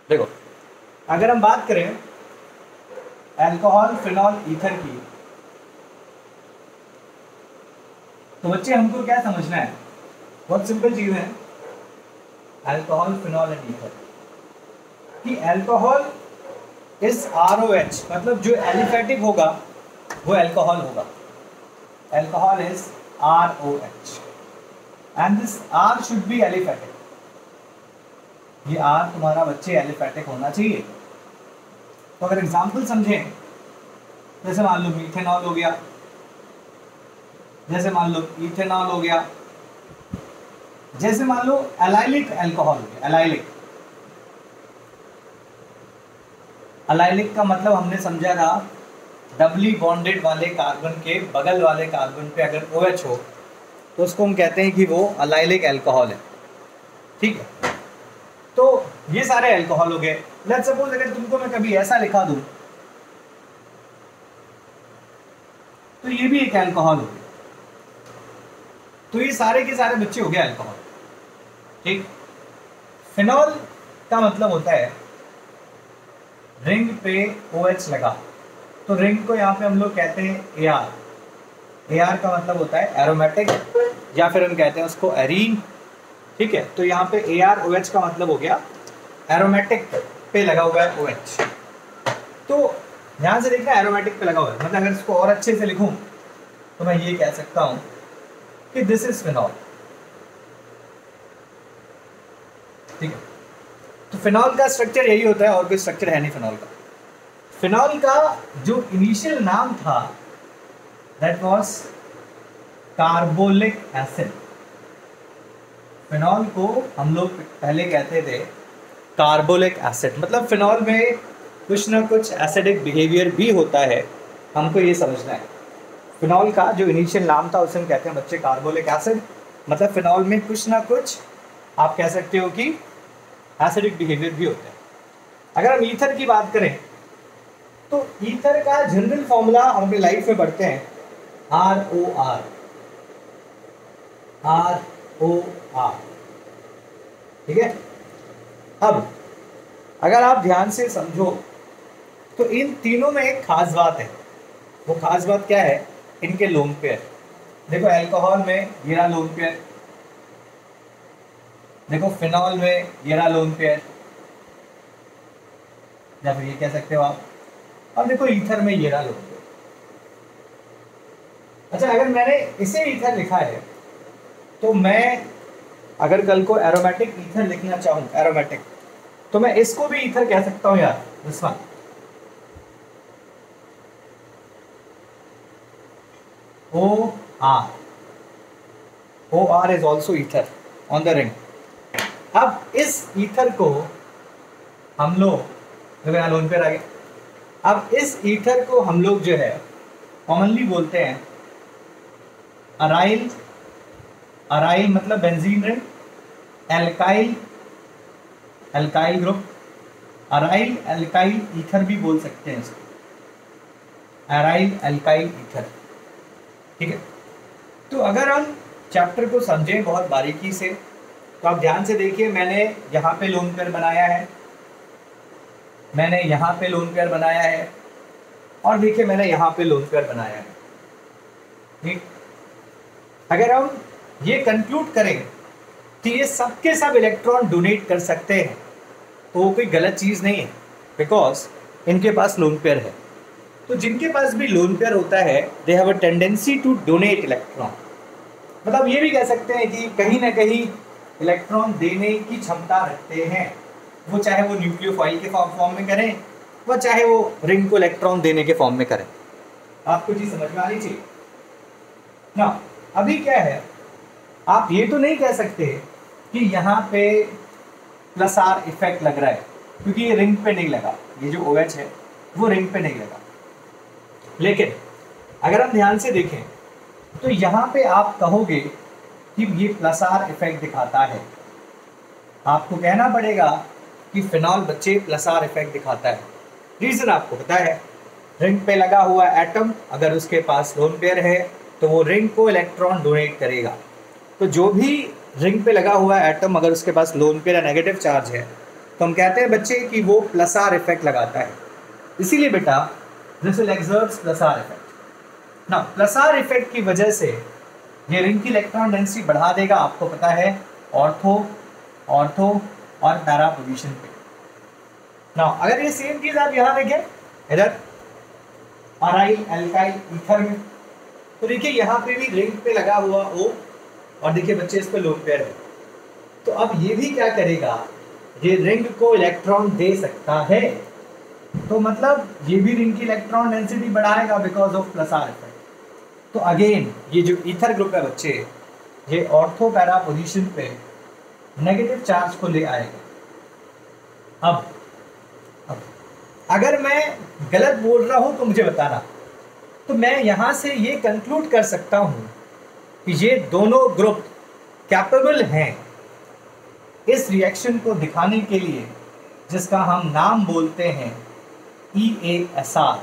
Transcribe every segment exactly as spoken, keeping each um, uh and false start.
देखो, अगर हम बात करें अल्कोहल फिनॉल ईथर की, तो बच्चे हमको क्या समझना है, बहुत सिंपल चीज है। अल्कोहल फिनॉल एंड ईथर कि alcohol is R O H, मतलब जो एलिफेटिक होगा वो अल्कोहल होगा। Alcohol is R O H and this R should be aliphatic. ये आर तुम्हारा बच्चे एलिफेटिक होना चाहिए। तो अगर एग्जाम्पल समझें, जैसे मान लो मीथेनॉल हो गया, जैसे मान लो इथेनॉल हो गया, जैसे मान लो एलाइलिक अल्कोहल हो गया। एलाइलिक एलाइलिक का मतलब हमने समझा था डबली बॉन्डेड वाले कार्बन के बगल वाले कार्बन पे अगर ओ एच हो तो उसको हम कहते हैं कि वो एलाइलिक अल्कोहल है। ठीक है, तो ये सारे अल्कोहल हो गए। लेट्स सपोज अगर तुमको मैं कभी ऐसा लिखा दूं तो ये भी एक अल्कोहल हो गया। तो ये सारे के सारे बच्चे हो गए अल्कोहल। ठीक, फिनॉल का मतलब होता है रिंग पे ओ एच लगा, तो रिंग को यहाँ पे हम लोग कहते हैं ए आर। ए आर का मतलब होता है एरोमेटिक, या फिर हम कहते हैं उसको एरीन। ठीक है, तो यहाँ पे ए आर ओ एच का मतलब हो गया एरोमेटिक पे लगा हुआ है ओ एच। तो ध्यान से देखना, एरोमेटिक पे लगा हुआ है, मतलब अगर इसको और अच्छे से लिखूं तो मैं ये कह सकता हूं कि दिस इज फिनॉल। ठीक है, तो फिनॉल का स्ट्रक्चर यही होता है, और कोई स्ट्रक्चर है नहीं फिनॉल का। फिनॉल का जो इनिशियल नाम था that was carbolic acid. Phenol को हम लोग पहले कहते थे कार्बोलिक एसिड, मतलब फिनॉल में कुछ ना कुछ एसिडिक बिहेवियर भी होता है, हमको ये समझना है। फिनॉल का जो इनिशियल नाम था उसे हम कहते हैं बच्चे कार्बोलिक एसिड, मतलब फिनॉल में कुछ ना कुछ आप कह सकते हो कि एसिडिक बिहेवियर भी होता है। अगर हम ईथर की बात करें तो ईथर का जनरल फॉर्मूला हम अपनी लाइफ में पढ़ते हैं R O R, R O R. ठीक है, अब अगर आप ध्यान से समझो तो इन तीनों में एक खास बात है। वो खास बात क्या है? इनके लोन पेयर। देखो अल्कोहल में ये रहा लोन पेयर, देखो फिनॉल में ये रहा लोन पेयर, या फिर ये कह सकते हो आप, और देखो ईथर में ये रहा लोन पेयर। अच्छा, अगर मैंने इसे ईथर लिखा है तो मैं अगर कल को एरोमेटिक ईथर लिखना चाहूँ, एरोमेटिक, तो मैं इसको भी ईथर कह सकता हूँ यार, this one. O R, O R is also ether on the ring। अब इस ईथर को हम लोग लोन पे आ गए, अब इस ईथर को हम लोग जो है कॉमनली बोलते हैं अराइल। अराइल मतलब benzene ring, alkyl, alkyl group, aryl alkyl ether भी बोल सकते हैं इसको, अराइल एल्काइल ईथर। ठीक है, तो अगर हम चैप्टर को समझें बहुत बारीकी से तो आप ध्यान से देखिए, मैंने यहाँ पे लोन पेयर बनाया है, मैंने यहाँ पे लोन पेयर बनाया है, और देखिए मैंने यहाँ पे लोन पेयर बनाया है। ठीक, अगर हम ये कंक्लूड करें कि ये सब के सब इलेक्ट्रॉन डोनेट कर सकते हैं तो वो कोई गलत चीज़ नहीं है, बिकॉज इनके पास लोन पेयर है। तो जिनके पास भी लोन पेयर होता है they have a tendency to donate electron, मतलब ये भी कह सकते हैं कि कहीं ना कहीं इलेक्ट्रॉन देने की क्षमता रखते हैं, वो चाहे वो न्यूक्लियोफाइल के फॉर्म में करें, वो चाहे वो रिंग को इलेक्ट्रॉन देने के फॉर्म में करें। आपको चीज समझ में आनी चाहिए ना। अभी क्या है, आप ये तो नहीं कह सकते कि यहाँ पे प्लस आर इफेक्ट लग रहा है, क्योंकि ये रिंग पे नहीं लगा, ये जो ओ एच है वो रिंग पे नहीं लगा। लेकिन अगर हम ध्यान से देखें तो यहाँ पे आप कहोगे कि ये प्लस आर इफेक्ट दिखाता है, आपको कहना पड़ेगा कि फिनॉल बच्चे प्लस आर इफेक्ट दिखाता है। रीज़न आपको पता है, रिंग पे लगा हुआ एटम अगर उसके पास लोन पेयर है तो वो रिंग को इलेक्ट्रॉन डोनेट करेगा। तो जो भी रिंग पे लगा हुआ एटम अगर उसके पास लोन पेयर या नेगेटिव चार्ज है तो तो हम कहते हैं बच्चे कि वो प्लस आर इफेक्ट लगाता है, इसीलिए बेटा this will exerts plus R effect. ना प्लस आर इफेक्ट की वजह से ये रिंग की इलेक्ट्रॉन डेंसिटी बढ़ा देगा, आपको पता है ऑर्थो ऑर्थो और पैरा पोजीशन पे। ना अगर ये सेम चीज आप यहाँ देखें इधर अराइल एल्काइल ईथर में, तो देखिए यहाँ पे भी रिंग पे लगा हुआ O और देखिए बच्चे इस पे लोन पेयर है, तो अब ये भी क्या करेगा, ये रिंग को इलेक्ट्रॉन दे सकता है, तो मतलब ये भी रिंग की इलेक्ट्रॉन डेंसिटी बढ़ाएगा because of plus R effect. तो अगेन ये जो ईथर ग्रुप है बच्चे, ये ऑर्थो पैरा पोजीशन पे नेगेटिव चार्ज को ले आएगा। अब अब अगर मैं गलत बोल रहा हूं तो मुझे बताना, तो मैं यहां से ये कंक्लूड कर सकता हूं कि ये दोनों ग्रुप कैपेबल हैं इस रिएक्शन को दिखाने के लिए जिसका हम नाम बोलते हैं E A S R,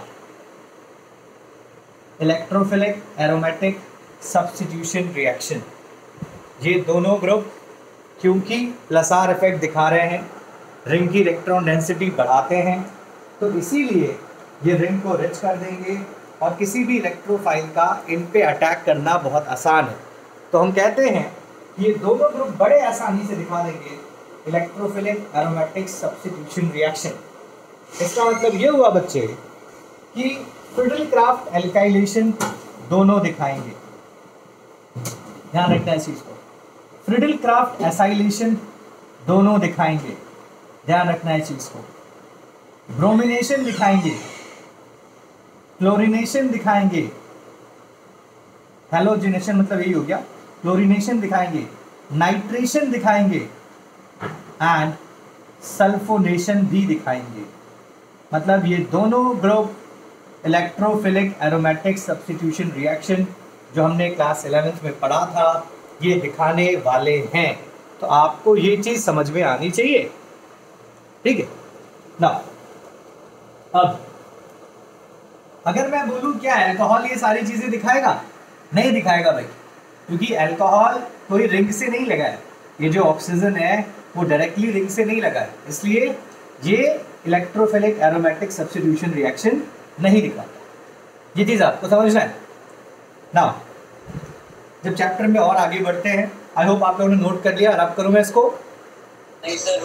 electrophilic aromatic substitution reaction. ये दोनों ग्रुप क्योंकि प्लस आर इफेक्ट दिखा रहे हैं, रिंग की इलेक्ट्रॉन डेंसिटी बढ़ाते हैं, तो इसीलिए ये रिंग को रिच कर देंगे और किसी भी इलेक्ट्रोफाइल का इन पे अटैक करना बहुत आसान है। तो हम कहते हैं कि ये दोनों ग्रुप बड़े आसानी से दिखा देंगे इलेक्ट्रोफिलिक एरोमेटिक सब्स्टिट्यूशन रिएक्शन। इसका मतलब ये हुआ बच्चे कि फिडेलक्राफ्ट एल्काइलेशन दोनों दिखाएंगे, ध्यान रखना है इस चीज को। फिडेलक्राफ्ट एसाइलेशन दोनों दिखाएंगे, ध्यान रखना है इस चीज को। ब्रोमिनेशन दिखाएंगे, क्लोरिनेशन दिखाएंगे, हैलोजिनेशन मतलब यही हो गया, क्लोरिनेशन दिखाएंगे, नाइट्रेशन दिखाएंगे एंड सल्फोनेशन भी दिखाएंगे। मतलब ये दोनों group electrophilic aromatic substitution reaction जो हमने क्लास इलेवेंथ में पढ़ा था ये दिखाने वाले हैं। तो आपको ये चीज समझ में आनी चाहिए, ठीक है ना। अब अगर मैं बोलूं क्या अल्कोहल ये सारी चीजें दिखाएगा, नहीं दिखाएगा भाई, क्योंकि अल्कोहल कोई रिंग से नहीं लगा है, ये जो ऑक्सीजन है वो डायरेक्टली रिंग से नहीं लगा है, इसलिए ये इलेक्ट्रोफिलिक एरोमेटिक सब्स्टिट्यूशन रिएक्शन नहीं दिखाता। ये चीज आपको समझना है ना। जब चैप्टर में और आगे बढ़ते हैं, आई होप आप लोगों ने नोट कर लिया, और आप करूँ मैं इसको नहीं सर,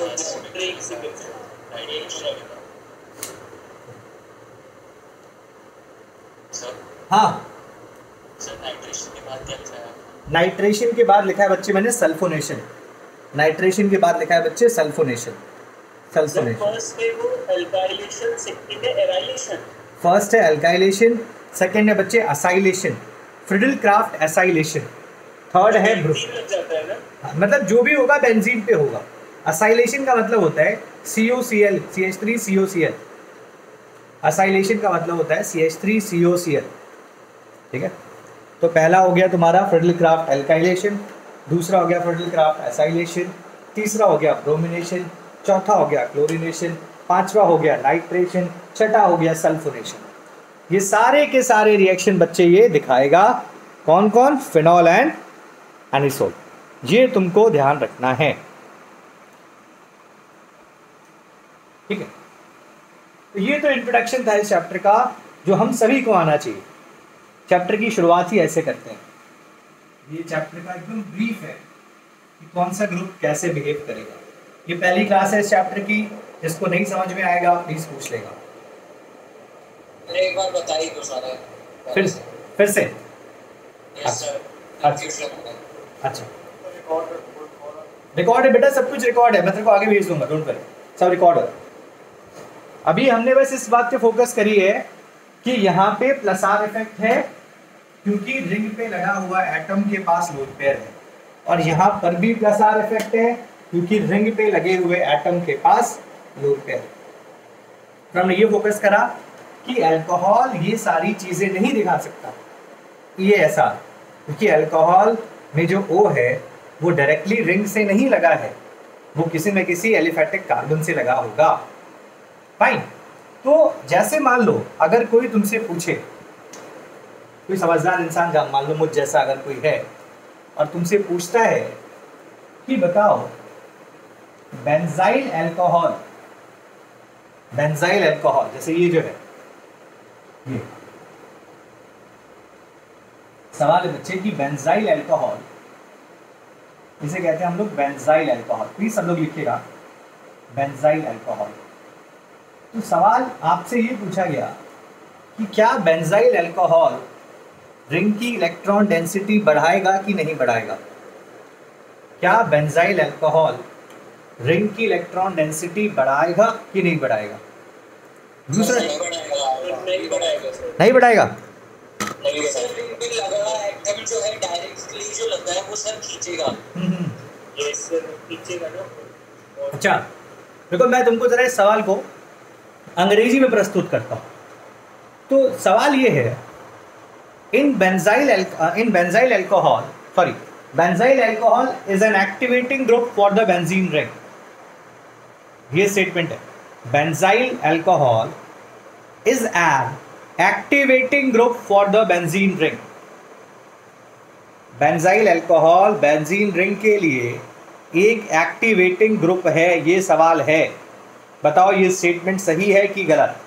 हाँ सर नाइट्रेशन के बाद क्या लिखा है? नाइट्रेशन के बाद लिखा है बच्चे मैंने सल्फोनेशन, नाइट्रेशन के बाद लिखा है बच्चे सल्फोनेशन। सल्फोनेशन फर्स्ट है वो अल्काइलेशन, सेकंड है एराइलेशन। फर्स्ट है अल्काइलेशन, सेकंड है बच्चे असाइलेशन, फिडेलक्राफ्ट असाइलेशन, थर्ड है ब्रो लग जाता है ना, मतलब जो भी होगा बेंजीन पे होगा। असाइलेशन का मतलब होता है C O C L C H three C O C L, acylation का मतलब होता है C H three C O C L, ठीक है। तो पहला हो गया तुम्हारा फिडेलक्राफ्ट एल्काइलेशन, दूसरा हो गया फिडेलक्राफ्ट असाइलेशन, तीसरा हो गया ब्रोमिनेशन, चौथा हो गया क्लोरिनेशन, पांचवा हो गया नाइट्रेशन, छठा हो गया सल्फोनेशन। ये सारे के सारे रिएक्शन बच्चे ये दिखाएगा कौन कौन, फिनॉल एंड एनिसोल। ये तुमको ध्यान रखना है, ठीक है। तो ये तो इंट्रोडक्शन था इस चैप्टर का जो हम सभी को आना चाहिए। चैप्टर की शुरुआत ही ऐसे करते हैं, ये चैप्टर का एकदम ब्रीफ है कि कौन सा ग्रुप कैसे बिहेव करेगा। ये पहली क्लास है इस चैप्टर की, जिसको नहीं समझ में आएगा प्लीज पूछ लेगा। एक बार बताइए तो सारे फिर फिर से यस सर। अच्छा रिकॉर्ड है बेटा, सब कुछ रिकॉर्ड है, मैं तेरे को आगे भेज दूंगा, डोंट वरी, सब रिकॉर्ड है। अभी हमने बस इस बात पे फोकस करी है कि यहाँ पे प्लस आर इफेक्ट है क्योंकि रिंग पे लगा हुआ एटम के पास लोन पेयर है, और यहाँ पर भी प्लस आर इफेक्ट है क्योंकि रिंग पे लगे हुए एटम के पास लोन पेयर है। तो हमने ये फोकस करा कि अल्कोहल ये सारी चीजें नहीं दिखा सकता, ये ऐसा क्योंकि अल्कोहल में जो O है वो डायरेक्टली रिंग से नहीं लगा है, वो किसी न किसी एलिफेटिक कार्बन से लगा होगा। फाइन। तो जैसे मान लो अगर कोई तुमसे पूछे, कोई समझदार इंसान का मान लो मुझ जैसा अगर कोई है और तुमसे पूछता है कि बताओ बेंजाइल अल्कोहल, बेंजाइल अल्कोहल जैसे ये जो है, ये सवाल है बच्चे कि बेंजाइल अल्कोहल, इसे कहते हैं हम लोग बेंजाइल अल्कोहल। प्लीज सब लोग लिखिएगा बेंजाइल अल्कोहल। तो सवाल आपसे ये पूछा गया कि क्या बेंजाइल अल्कोहल रिंग की इलेक्ट्रॉन डेंसिटी बढ़ाएगा कि नहीं बढ़ाएगा? क्या बेंजाइल अल्कोहल रिंग की इलेक्ट्रॉन डेंसिटी बढ़ाएगा कि नहीं बढ़ाएगा? दूसरा नहीं बढ़ाएगा, नहीं बढ़ाएगा सर, नहीं बढ़ाएगा। नहीं सर, रिंग भी लगा रहा है एकदम जो है डायरेक्टली जो लगा है वो सर खींचेगा। हम्म ये सर खींचेगा ना। अच्छा देखो, मैं तुमको जरा इस सवाल को अंग्रेजी में प्रस्तुत करता हूँ। तो सवाल ये है, in benzyl in benzyl alcohol sorry benzyl alcohol is an activating group for the benzene ring. ये स्टेटमेंट है, benzyl alcohol is an activating group for the benzene ring. Benzyl alcohol benzene ring के लिए एक activating group है, ये सवाल है। बताओ ये स्टेटमेंट सही है कि गलत?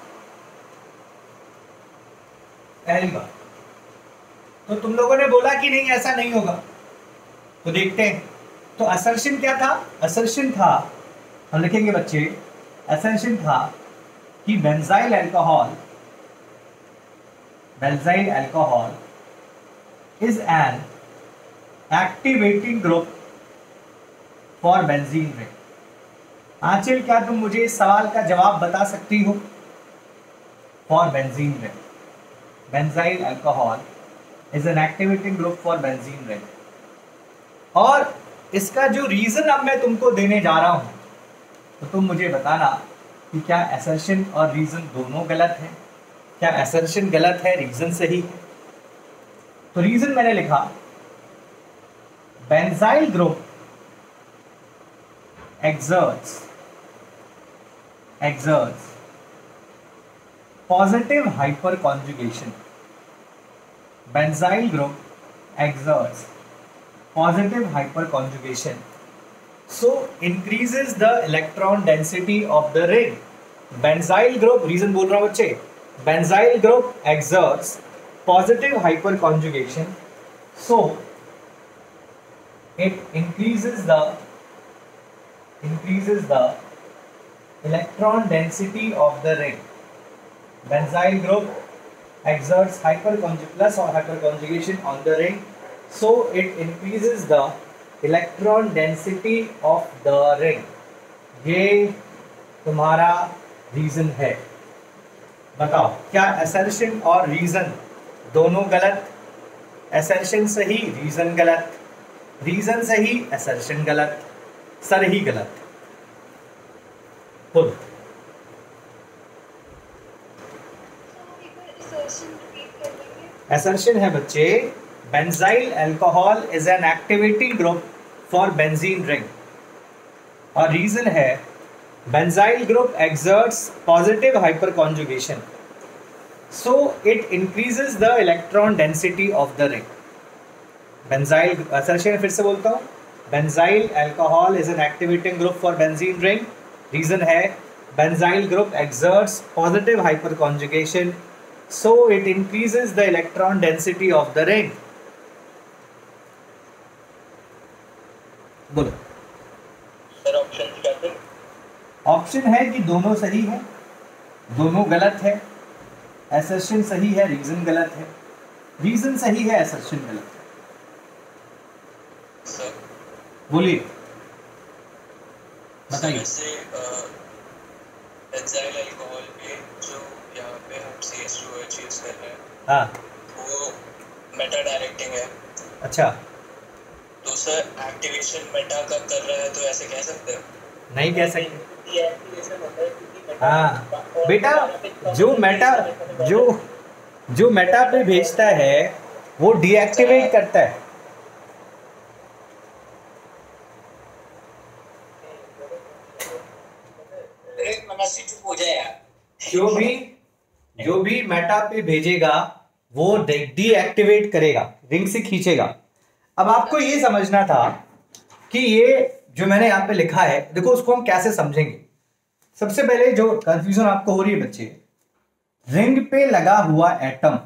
पहली बात तो तुम लोगों ने बोला कि नहीं ऐसा नहीं होगा, तो देखते हैं। तो असर्शन क्या था? असर्शन था, हम लिखेंगे बच्चे, असर्शन था कि benzyl alcohol benzyl alcohol is an activating group for benzene ring. Anchal, क्या तुम मुझे इस सवाल का जवाब बता सकती हो? For benzene ring, benzyl alcohol is an activating group for benzene ring. और इसका जो रीजन अब मैं तुमको देने जा रहा हूं, तो तुम मुझे बताना कि क्या असर्शन और रीजन दोनों गलत है? क्या असर्शन गलत है, रीजन सही है? तो रीजन मैंने लिखा, benzyl group exerts exerts positive hyperconjugation. Benzyl group exerts positive hyperconjugation, so increases the electron density of the ring. Benzyl group, reason बोल रहा हूँ बच्चे, benzyl group exerts positive hyperconjugation, so it increases the increases the electron density of the ring. Benzyl group exerts hyperconjugation plus or hyperconjugation on the ring, so it increases the electron density of the ring. ये तुम्हारा reason है। बताओ क्या assertion और reason दोनों गलत? Assertion सही, reason गलत। रीजन सही, असर्शन गलत। सर ही गलत। बोलो। असर्शन है बच्चे, benzyl alcohol is an activating group for benzene ring, और रीजन है benzyl group exerts positive hyperconjugation, so it increases the electron density of the ring. Benzyl assertion फिर से बोलता हूँ, benzyl alcohol is an activating group for benzene ring. Reason है benzyl group exerts positive hyperconjugation, so it increases the electron density of the ring. बोलो। Sir option क्या थे? Option है कि दोनों सही है, दोनों गलत है। असर्शन सही है, रीजन गलत है। रीजन सही है, असर्शन गलत है। सर बोलिए, बताइए। से बेंजाइल अल्कोहल पे जो यहाँ पे हम C H two H use कर रहे हैं, हाँ, वो मेटा डायरेक्टिंग है। अच्छा, तो सर एक्टिवेशन मेटा का कर रहा है, तो ऐसे कह सकते हैं? नहीं कह सकते। डीएक्टिवेशन होता है क्योंकि मेटा हाँ बेटा, जो मेटा जो जो मेटा पे भेजता है वो डीएक्टिवेट करता है। एक मिनट से चुप हो जाए यार। जो भी जो भी मेटा पे भेजेगा वो डीएक्टिवेट करेगा, रिंग से खींचेगा। अब आपको ये समझना था कि ये जो मैंने यहाँ पे लिखा है, देखो उसको हम कैसे समझेंगे। सबसे पहले जो कंफ्यूजन आपको हो रही है बच्चे, रिंग पे लगा हुआ एटम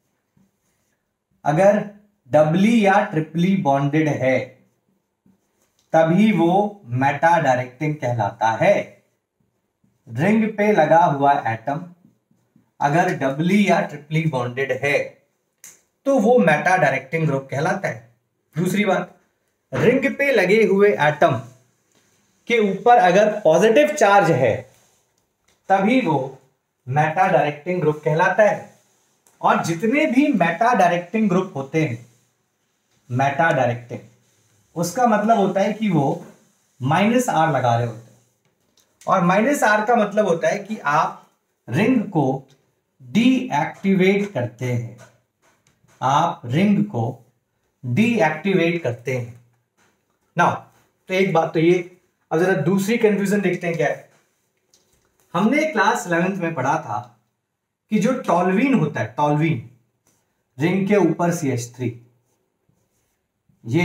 अगर डबली या ट्रिपली बॉन्डेड है तभी वो मेटा डायरेक्टिंग कहलाता है। रिंग पे लगा हुआ एटम अगर डबली या ट्रिपली बॉन्डेड है तो वो मेटा डायरेक्टिंग ग्रुप कहलाता है। दूसरी बात, रिंग पे लगे हुए एटम के ऊपर अगर पॉजिटिव चार्ज है तभी वो मेटा डायरेक्टिंग ग्रुप कहलाता है। और जितने भी मेटा डायरेक्टिंग ग्रुप होते हैं, मेटा डायरेक्टिंग, उसका मतलब होता है कि वो माइनस आर लगा रहे होते हैं। और माइनस आर का मतलब होता है कि आप रिंग को डीएक्टिवेट करते हैं, आप रिंग को डीएक्टिवेट करते हैं ना। तो एक बात तो ये। अब जरा दूसरी कंफ्यूजन देखते हैं क्या है। हमने क्लास इलेवेंथ में पढ़ा था कि जो टॉल्वीन होता है, टॉल्वीन, रिंग के ऊपर सी एच थ्री, ये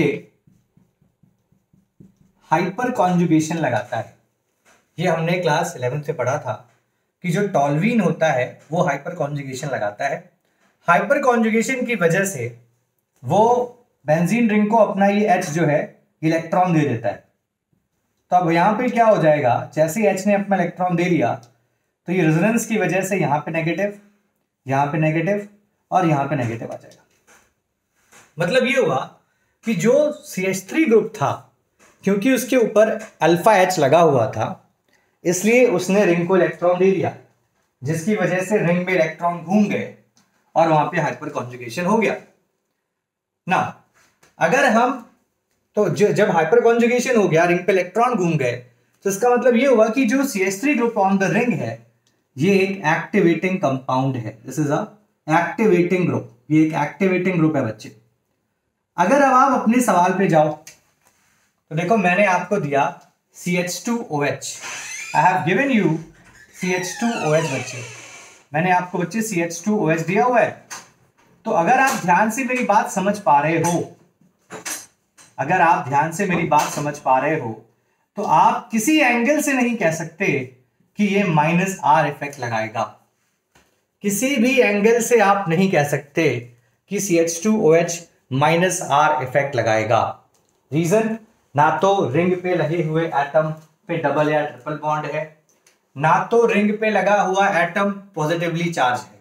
हाइपर कॉन्जुगेशन लगाता है। ये हमने क्लास इलेवेंथ से पढ़ा था कि जो टॉल्वीन होता है वो हाइपर कॉन्जुगेशन लगाता है। हाइपर कॉन्जुगेशन की वजह से वो बेंजीन रिंग को अपना ये H जो है इलेक्ट्रॉन दे देता है। तो अब यहाँ पे क्या हो जाएगा, जैसे H ने अपना इलेक्ट्रॉन दे दिया तो ये रेजोनेंस की वजह से यहाँ पे नेगेटिव, यहाँ पे नेगेटिव और यहाँ पे नेगेटिव आ जाएगा। मतलब ये हुआ कि जो सी एच थ्री ग्रुप था, क्योंकि उसके ऊपर अल्फा H लगा हुआ था, इसलिए उसने रिंग को इलेक्ट्रॉन दे दिया, जिसकी वजह से रिंग में इलेक्ट्रॉन घूम गए और वहां पे हाइपर कॉन्जुगेशन हो गया ना। अगर हम तो जब हाइपर कॉन्जुगेशन हो गया, रिंग पे इलेक्ट्रॉन घूम गए, तो इसका मतलब ये हुआ कि जो C H three group on the ring है ये एक एक्टिवेटिंग कंपाउंड है। This is a activating group, ये एक एक्टिवेटिंग ग्रुप है बच्चे। अगर अब आप अपने सवाल पे जाओ तो देखो मैंने आपको दिया C H two O H, I have given you C H two O H बच्चे, मैंने आपको बच्चे C H two O H दिया हुआ है। तो अगर आप ध्यान से मेरी बात समझ पा रहे हो, अगर आप ध्यान से मेरी बात समझ पा रहे हो तो आप किसी एंगल से नहीं कह सकते कि ये माइनस आर इफेक्ट लगाएगा। किसी भी एंगल से आप नहीं कह सकते कि C H two O H minus R effect लगाएगा। रीजन, ना तो रिंग पे लगे हुए एटम पे डबल या ट्रिपल बॉन्ड है, ना तो रिंग पे लगा हुआ एटम पॉजिटिवली चार्ज है।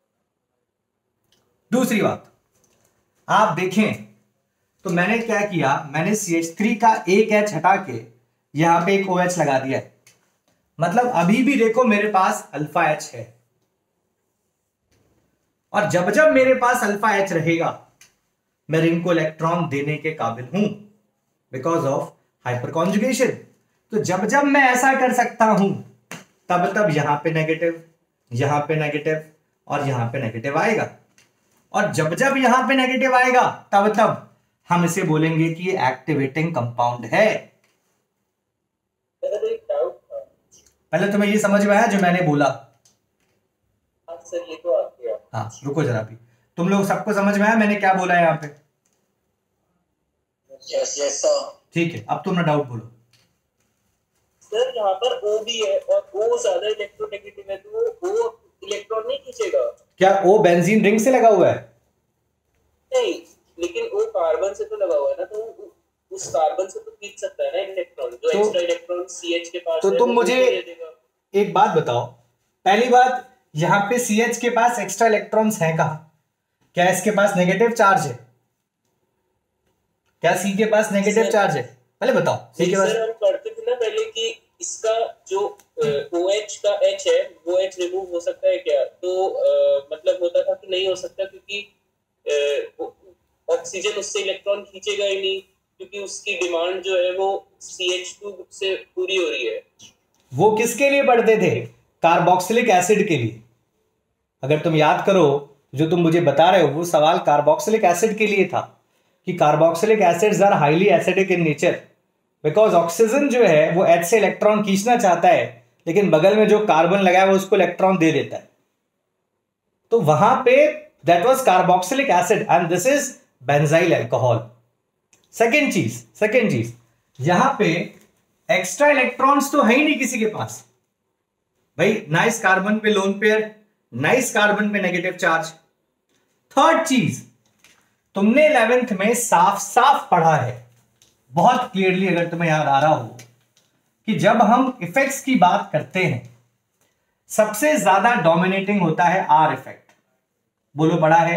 दूसरी बात, आप देखें तो मैंने क्या किया, मैंने सी एच थ्री का एक H हटा के यहां पे एक ओ एच लगा दिया है। मतलब अभी भी देखो मेरे पास अल्फा H है, और जब जब मेरे पास अल्फा H रहेगा मैं रिंग को इलेक्ट्रॉन देने के काबिल हूं बिकॉज ऑफ हाइपर कॉन्जुगेशन। तो जब जब मैं ऐसा कर सकता हूं तब तब यहां पे नेगेटिव, यहां पे नेगेटिव और यहां पे नेगेटिव आएगा। और जब जब यहां पे नेगेटिव आएगा तब तब हम इसे बोलेंगे कि ये एक्टिवेटिंग कंपाउंड है। पहले तुम्हें ये समझ में आया जो मैंने बोला? सर ये तो आ गया। हाँ रुको जरा, भी तुम लोग सबको समझ में आया मैंने क्या बोला है यहाँ पे? Yes yes sir. ठीक है, अब तुम ना डाउट बोलो। सर यहाँ पर O भी है और O ज्यादा इलेक्ट्रोनेगेटिव है तो वो इलेक्ट्रॉन नहीं खींचेगा क्या? O बेंजीन रिंग से लगा हुआ है? नहीं, लेकिन O कार्बन से तो लगा हुआ है ना, तो उस कार्बन से तो खींच सकता है ना इलेक्ट्रॉन, जो तो, एक्स्ट्रा इलेक्ट्रॉन सी एच के पास तो है। तुम मुझे एक बात बताओ। पहली बात, यहाँ पे सी एच के पास एक्स्ट्रा इलेक्ट्रॉन्स हैं कहाँ? क्या इसके पास नेगेटिव चार्ज है? क्या सी के पास नेगेटिव चार्ज है? पहले बताओ। सी के पास हम पढ़ते थे ना पहले कि इसका जो OH का H है वो H रिमूव हो सकता है क्या? तो आ, मतलब होता था कि नहीं हो सकता, क्योंकि ऑक्सीजन उससे इलेक्ट्रॉन खींचेगा ही नहीं, क्योंकि उसकी डिमांड जो है वो सी एच टू से पूरी हो रही है। वो किसके लिए पढ़ते थे? कार्बोक्सिलिक एसिड के लिए। अगर तुम याद करो जो तुम मुझे बता रहे हो वो सवाल कार्बोक्सिलिक एसिड के लिए था कि carboxylic acids are highly acidic in nature, because oxygen जो है वो H से इलेक्ट्रॉन खींचना चाहता है लेकिन बगल में जो कार्बन लगा है वो उसको इलेक्ट्रॉन दे देता है। तो वहां पे that was carboxylic acid and this is benzyl alcohol. Second चीज सेकेंड चीज यहां पे एक्स्ट्रा इलेक्ट्रॉन्स तो है ही नहीं किसी के पास भाई, ना इस कार्बन पे लोन पेयर, ना इस कार्बन पे नेगेटिव चार्ज। थर्ड चीज, तुमने इलेवेंथ में साफ साफ पढ़ा है बहुत क्लियरली, अगर तुम्हें याद आ रहा हो, कि जब हम इफेक्ट्स की बात करते हैं सबसे ज्यादा डोमिनेटिंग होता है आर इफेक्ट। बोलो पढ़ा है?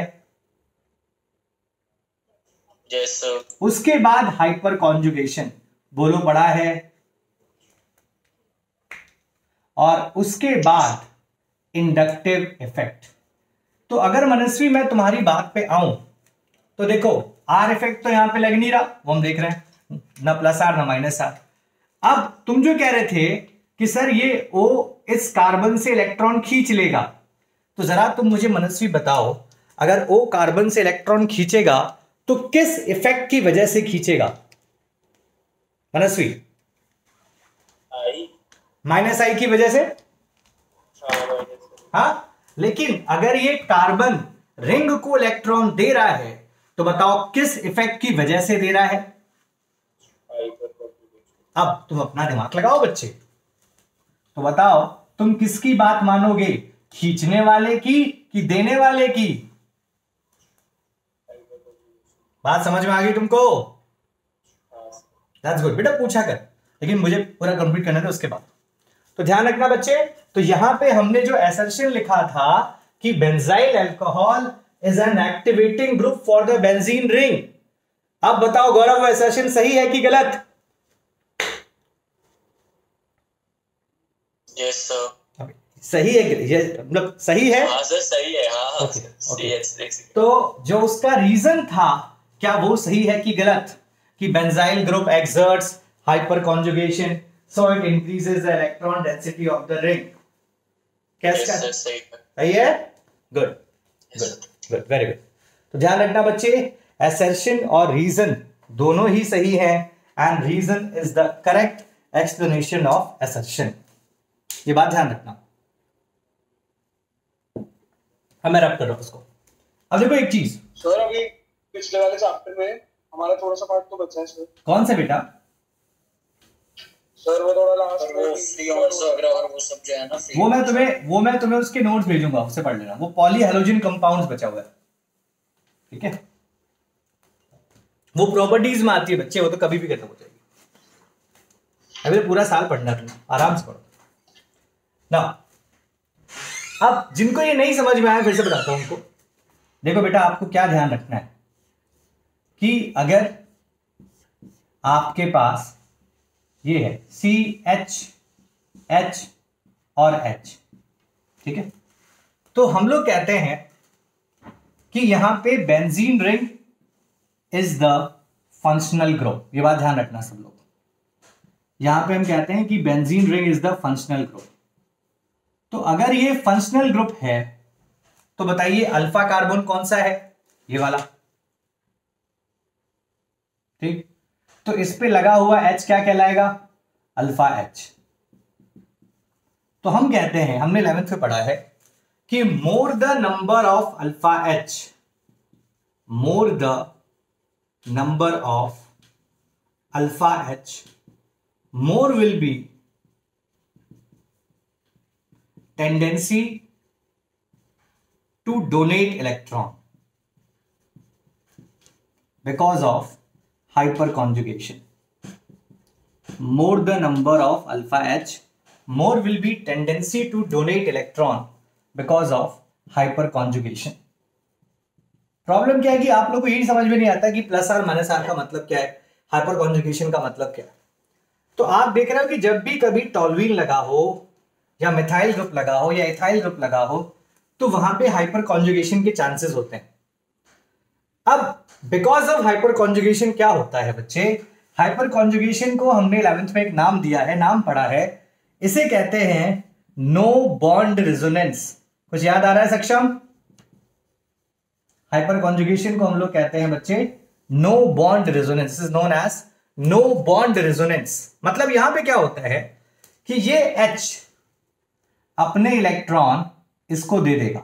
yes, sir. उसके बाद हाइपर कॉन्जुगेशन, बोलो पढ़ा है? और उसके बाद इंडक्टिव इफेक्ट। तो अगर मनस्वी मैं तुम्हारी बात पे आऊं तो देखो आर इफेक्ट तो यहां पे लग नहीं रहा, वो हम देख रहे हैं, ना प्लस आर ना माइनस आर। अब तुम जो कह रहे थे कि सर ये O इस कार्बन से इलेक्ट्रॉन खींच लेगा, तो जरा तुम मुझे मनस्वी बताओ, अगर O कार्बन से इलेक्ट्रॉन खींचेगा तो किस इफेक्ट की वजह से खींचेगा मनस्वी? आई माइनस आई की वजह से। हाँ, हाँ, लेकिन अगर ये कार्बन रिंग को इलेक्ट्रॉन दे रहा है तो बताओ किस इफेक्ट की वजह से दे रहा है? अब तुम अपना दिमाग लगाओ बच्चे, तो बताओ तुम किसकी बात मानोगे, खींचने वाले की कि देने वाले की? बात समझ में आ गई तुमको? दैट्स गुड बेटा, पूछा कर, लेकिन मुझे पूरा कंप्लीट करना था उसके बाद। तो ध्यान रखना बच्चे, तो यहां पे हमने जो असर्शन लिखा था कि benzyl alcohol is an activating group for the benzene ring. अब बताओ गौरव, वो असर्शन सही है कि गलत? yes, sir. सही है, ये मतलब सही है? हाँ सर सही है, हाँ हाँ okay, okay. yes, yes. तो जो उसका रीजन था क्या वो सही है कि गलत, कि benzyl group exerts hyperconjugation so it increases the electron density of the ring? कैसा? yes, सही सही है, good good good, very good. तो ध्यान रखना बच्चे, असर्शन और रीजन दोनों ही सही है, and reason is the correct explanation of assertion, ये बात ध्यान रखना। अब मैं रब कर रहा हूं उसको। अब देखो एक चीज सर, अभी पिछले वाले चैप्टर में हमारा थोड़ा सा पार्ट तो बचा है सर। कौन सा बेटा? सर वो थोड़ा लास्ट वो फ्रीऑन्स वगैरह और वो सब जो है ना, वो मैं तुम्हें वो मैं तुम्हें उसके नोट्स भेजूंगा, उससे पढ़ लेना। वो पॉली हेलोजन कंपाउंड्स बचा हुआ है, ठीक है? वो प्रॉपर्टीज में आती है बच्चे, वो तो कभी भी खत्म हो जाएगी। अभी तो पूरा साल पढ़ना, तुम आराम से पढ़ो ना। अब जिनको ये नहीं समझ में आया फिर से बताता हूं उनको। देखो बेटा, आपको क्या ध्यान रखना है कि अगर आपके पास ये है सी एच एच और H, ठीक है, तो हम लोग कहते हैं कि यहां पे benzene ring is the functional group. ये बात ध्यान रखना सब लोग, यहां पे हम कहते हैं कि benzene ring is the functional group. तो अगर ये फंक्शनल ग्रुप है तो बताइए अल्फा कार्बन कौन सा है? ये वाला, ठीक। तो इस पे लगा हुआ H क्या कहलाएगा? Alpha H। तो हम कहते हैं, हमने इलेवेंथ में पढ़ा है कि more the number of alpha H, more the number of alpha H, more will be tendency to donate electron because of hyperconjugation. More the number of alpha H, more will be tendency to donate electron because of hyperconjugation. Problem क्या है कि आप लोग को यही समझ में नहीं आता कि प्लस आर माइनस आर का मतलब क्या है, हाइपर कॉन्जुगेशन का मतलब क्या है। तो आप देख रहे हो कि जब भी कभी टॉल्वीन लगा हो या मिथाइल ग्रुप लगा हो या इथाइल ग्रुप लगा हो तो वहां पे हाइपर कॉन्जुगेशन के चांसेस होते हैं। अब बिकॉज ऑफ हाइपर कॉन्जुगेशन क्या होता है बच्चे, हाइपर कॉन्जुगेशन को हमने इलेवेंथ में एक नाम दिया है, नाम पढ़ा है, इसे कहते हैं नो बॉन्ड रेजोनेंस। कुछ याद आ रहा है सक्षम? हाइपर कॉन्जुगेशन को हम लोग कहते हैं बच्चे no bond resonance, is known as no bond resonance. मतलब यहां पे क्या होता है कि ये H अपने इलेक्ट्रॉन इसको दे देगा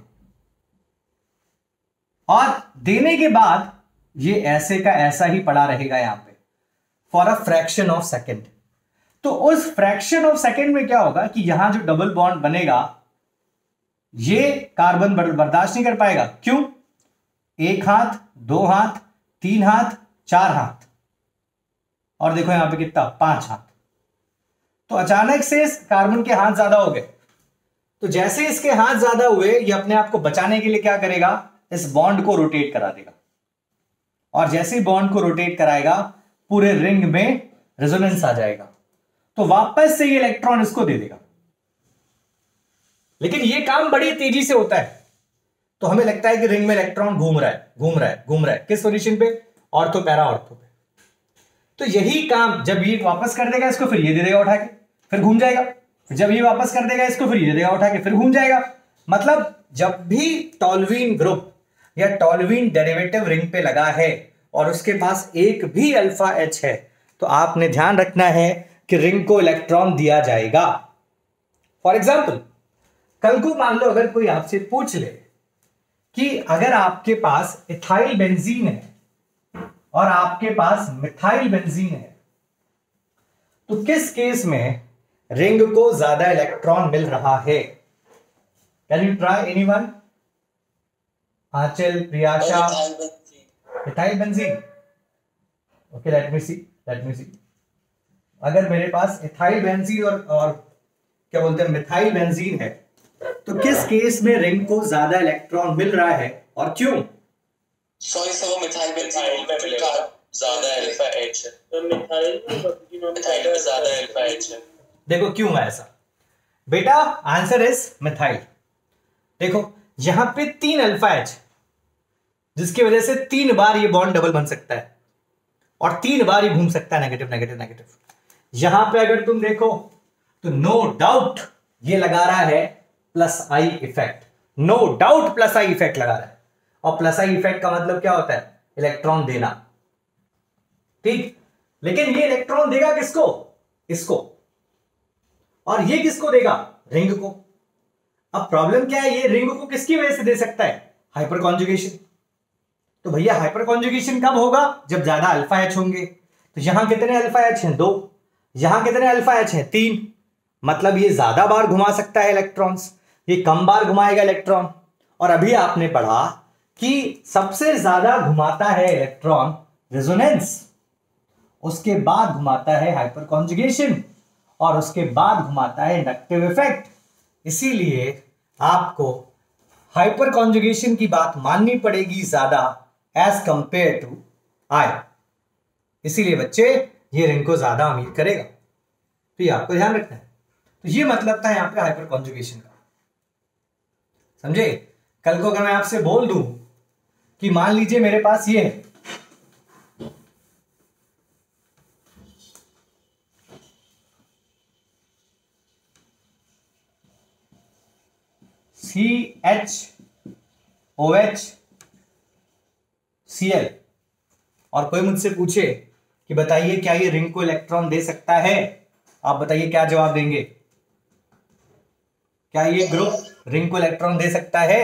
और देने के बाद ये ऐसे का ऐसा ही पड़ा रहेगा यहां पे for a fraction of second. तो उस फ्रैक्शन ऑफ सेकेंड में क्या होगा कि यहां जो डबल बॉन्ड बनेगा ये कार्बन बर्दाश्त नहीं कर पाएगा। क्यों? एक हाथ, दो हाथ, तीन हाथ, चार हाथ, और देखो यहां पे कितना, पांच हाथ। तो अचानक से इस कार्बन के हाथ ज्यादा हो गए। तो जैसे इसके हाथ ज्यादा हुए, ये अपने आप को बचाने के लिए क्या करेगा, इस बॉन्ड को रोटेट करा देगा, और जैसे ही बॉन्ड को रोटेट कराएगा पूरे रिंग में रेजोनेंस आ जाएगा, तो वापस से ये इलेक्ट्रॉन इसको दे देगा। लेकिन ये काम बड़ी तेजी से होता है, तो हमें लगता है कि रिंग में इलेक्ट्रॉन घूम रहा है घूम रहा है घूम रहा है किस पोजीशन पे, ऑर्थो पैरा ऑर्थो पे। तो यही काम जब ये वापस कर देगा इसको, फिर ये दे देगा उठा के, फिर घूम जाएगा, फिर जब ये वापस कर देगा इसको, फिर ये दे देगा उठा के, फिर घूम जाएगा। मतलब जब भी टॉल्वीन ग्रुप या टॉल्वीन डेरिवेटिव रिंग पे लगा है और उसके पास एक भी अल्फा एच है, तो आपने ध्यान रखना है कि रिंग को इलेक्ट्रॉन दिया जाएगा। फॉर एग्जाम्पल, कल को मान लो अगर कोई आपसे पूछ ले कि अगर आपके पास इथाइल बेंजीन है और आपके पास मिथाइल बेंजीन है, तो किस केस में रिंग को ज्यादा इलेक्ट्रॉन मिल रहा है? Can you try anyone? Aanchal, Priyasha? Methyl benzene. Okay, let me see let me see अगर मेरे पास इथाइल बेंजीन और, और क्या बोलते हैं मिथाइल बेंजीन है, तो किस केस में रिंग को ज्यादा इलेक्ट्रॉन मिल रहा है और क्यों? सॉरी सर, वो मिथाइल बेंजीन में मिलेगा ज्यादा अल्फा एच है, तो मिथाइल मिथाइल में ज्यादा अल्फा एच है। देखो क्यों है ऐसा बेटा, आंसर इज मिथाइल। देखो यहां पे तीन अल्फा एच, जिसकी वजह से तीन बार ये बॉन्ड डबल बन सकता है और तीन बार ये घूम सकता है नेगेटिव नेगेटिव नेगेटिव। यहां पे अगर तुम देखो तो नो डाउट ये लगा रहा है plus I effect, no doubt plus I effect लगा रहा है। और प्लस आई इफेक्ट का मतलब क्या होता है? इलेक्ट्रॉन देना, ठीक। लेकिन ये इलेक्ट्रॉन देगा किसको? इसको। और ये किसको देगा? रिंग को। अब प्रॉब्लम क्या है, ये रिंग को किसकी वजह से दे सकता है? Hyper conjugation. तो भैया हाइपर कॉन्जुगेशन कब होगा? जब ज्यादा अल्फा एच होंगे। तो यहां कितने अल्फा एच हैं? दो। यहां कितने अल्फा एच हैं? तीन। मतलब ये ज्यादा बार घुमा सकता है इलेक्ट्रॉन्स, ये कम बार घुमाएगा इलेक्ट्रॉन। और अभी आपने पढ़ा कि सबसे ज्यादा घुमाता है इलेक्ट्रॉन रेजोनेंस, उसके बाद घुमाता है हाइपर कॉन्जुगेशन, और उसके बाद घुमाता है इंडक्टिव इफेक्ट। इसीलिए आपको हाइपर कॉन्जुगेशन की बात माननी पड़ेगी ज्यादा एज कंपेयर टू आई। इसीलिए बच्चे ये रिंग को ज्यादा अमीर करेगा, तो ये आपको ध्यान रखना है। तो ये मतलब था यहां पे हाइपर कॉन्जुगेशन का, समझे? कल को अगर मैं आपसे बोल दूं कि मान लीजिए मेरे पास ये है, C H O H C L, और कोई मुझसे पूछे कि बताइए क्या ये रिंग को इलेक्ट्रॉन दे सकता है, आप बताइए क्या जवाब देंगे? क्या ये ग्रुप रिंग को इलेक्ट्रॉन दे सकता है?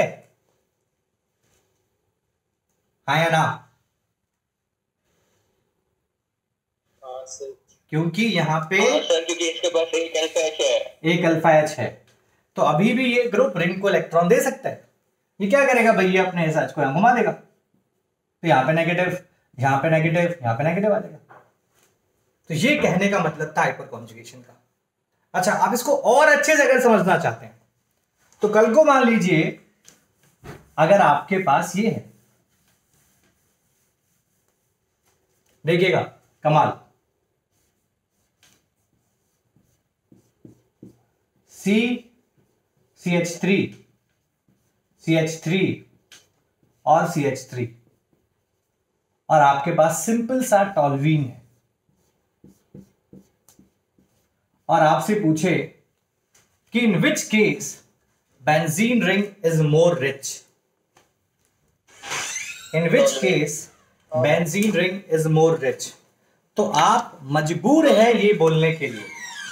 हाँ या ना? हाँ सर, क्योंकि यहां पे हाँ सर, क्योंकि इसके पास एक अल्फा एच है। एक अल्फा एच है, तो अभी भी ये ग्रुप रिंग को इलेक्ट्रॉन दे सकता है। ये क्या करेगा भैया, अपने एस एच को यहां घुमा देगा, तो यहां पे नेगेटिव, यहां पे नेगेटिव, यहां पे नेगेटिव आ जाएगा। तो ये कहने का मतलब था हाइपर कॉन्जुगेशन का। अच्छा, आप इसको और अच्छे से अगर समझना चाहते हैं तो कल को मान लीजिए अगर आपके पास ये है, देखिएगा कमाल, C C H three C H three और सी एच थ्री, और आपके पास सिंपल सा टॉल्वीन है, और आपसे पूछे कि in which case benzene ring is more rich, in which case benzene ring is more rich, तो आप मजबूर हैं ये बोलने के लिए।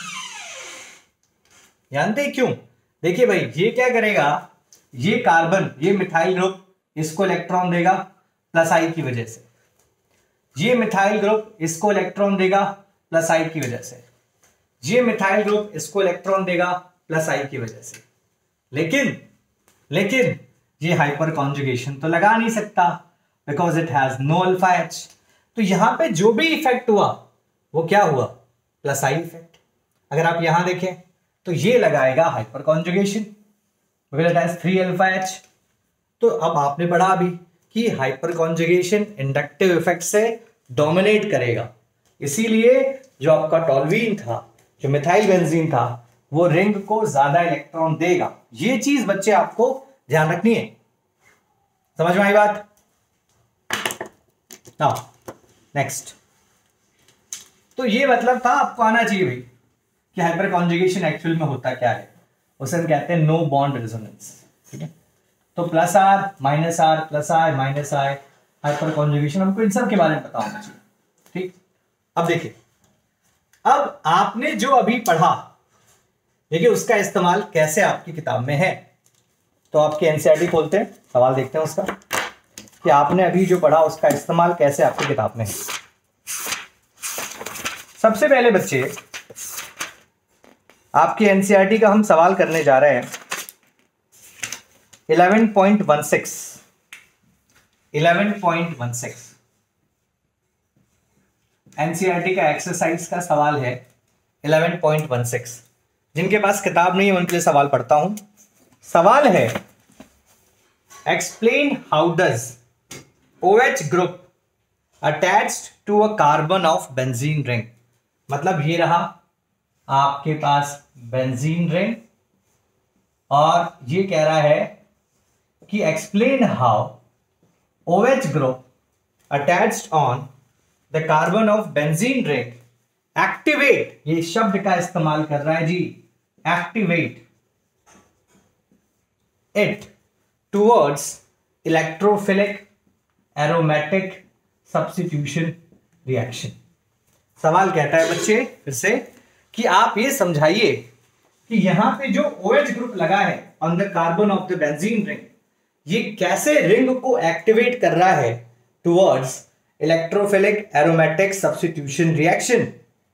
जानते क्यों? देखिए भाई, ये क्या करेगा, ये कार्बन, ये मिथाइल ग्रुप इसको इलेक्ट्रॉन देगा प्लस आई की वजह से, ये मिथाइल ग्रुप इसको इलेक्ट्रॉन देगा प्लस आई की वजह से, ये मिथाइल ग्रुप इसको इलेक्ट्रॉन देगा प्लस आई की वजह से, लेकिन लेकिन ये हाइपर कॉन्जुगेशन तो लगा नहीं सकता because it has no alpha H. तो यहां पे जो भी इफेक्ट हुआ वो क्या हुआ, प्लस आई इफेक्ट। अगर आप यहां देखें तो ये लगाएगा hyper conjugation because it has three alpha H. तो अब आपने पढ़ा अभी कि हाइपर कॉन्जुगेशन इंडक्टिव इफेक्ट से डोमिनेट करेगा, इसीलिए जो आपका टॉल्वीन था, जो मिथाइल बेंजीन था, वो रिंग को ज्यादा इलेक्ट्रॉन देगा। ये चीज बच्चे आपको ध्यान रखनी है। समझ में आई बात? नाउ नेक्स्ट, तो ये मतलब था आपको आना चाहिए भाई कि हाइपर कॉन्जुगेशन एक्चुअल में होता क्या है। उसे हम कहते हैं नो बॉन्ड रेजोनेंस। ठीक है, तो plus R minus R plus R minus R hyper conjugation, हमको इन सब के बारे में पता होना चाहिए। ठीक, अब देखिए, अब आपने जो अभी पढ़ा देखिए उसका इस्तेमाल कैसे आपकी किताब में है। तो आपके एनसीईआरटी खोलते हैं, सवाल देखते हैं उसका कि आपने अभी जो पढ़ा उसका इस्तेमाल कैसे आपकी किताब में है। सबसे पहले बच्चे आपके एनसीईआरटी का हम सवाल करने जा रहे हैं eleven point one six eleven point one six NCERT का एक्सरसाइज का सवाल है इलेवन पॉइंट वन सिक्स। जिनके पास किताब नहीं है उनके लिए सवाल पढ़ता हूं। सवाल है explain how does OH group attached to a carbon of benzene ring. मतलब ये रहा आपके पास बेंजीन रिंग और ये कह रहा है कि explain how OH group attached on the carbon of benzene ring activate, ये शब्द का इस्तेमाल कर रहा है जी, activate it towards electrophilic aromatic substitution reaction. सवाल कहता है बच्चे फिर से कि आप ये समझाइए कि यहां पे जो OH ग्रुप लगा है on the carbon of the benzene ring, ये कैसे रिंग को एक्टिवेट कर रहा है towards electrophilic aromatic substitution reaction.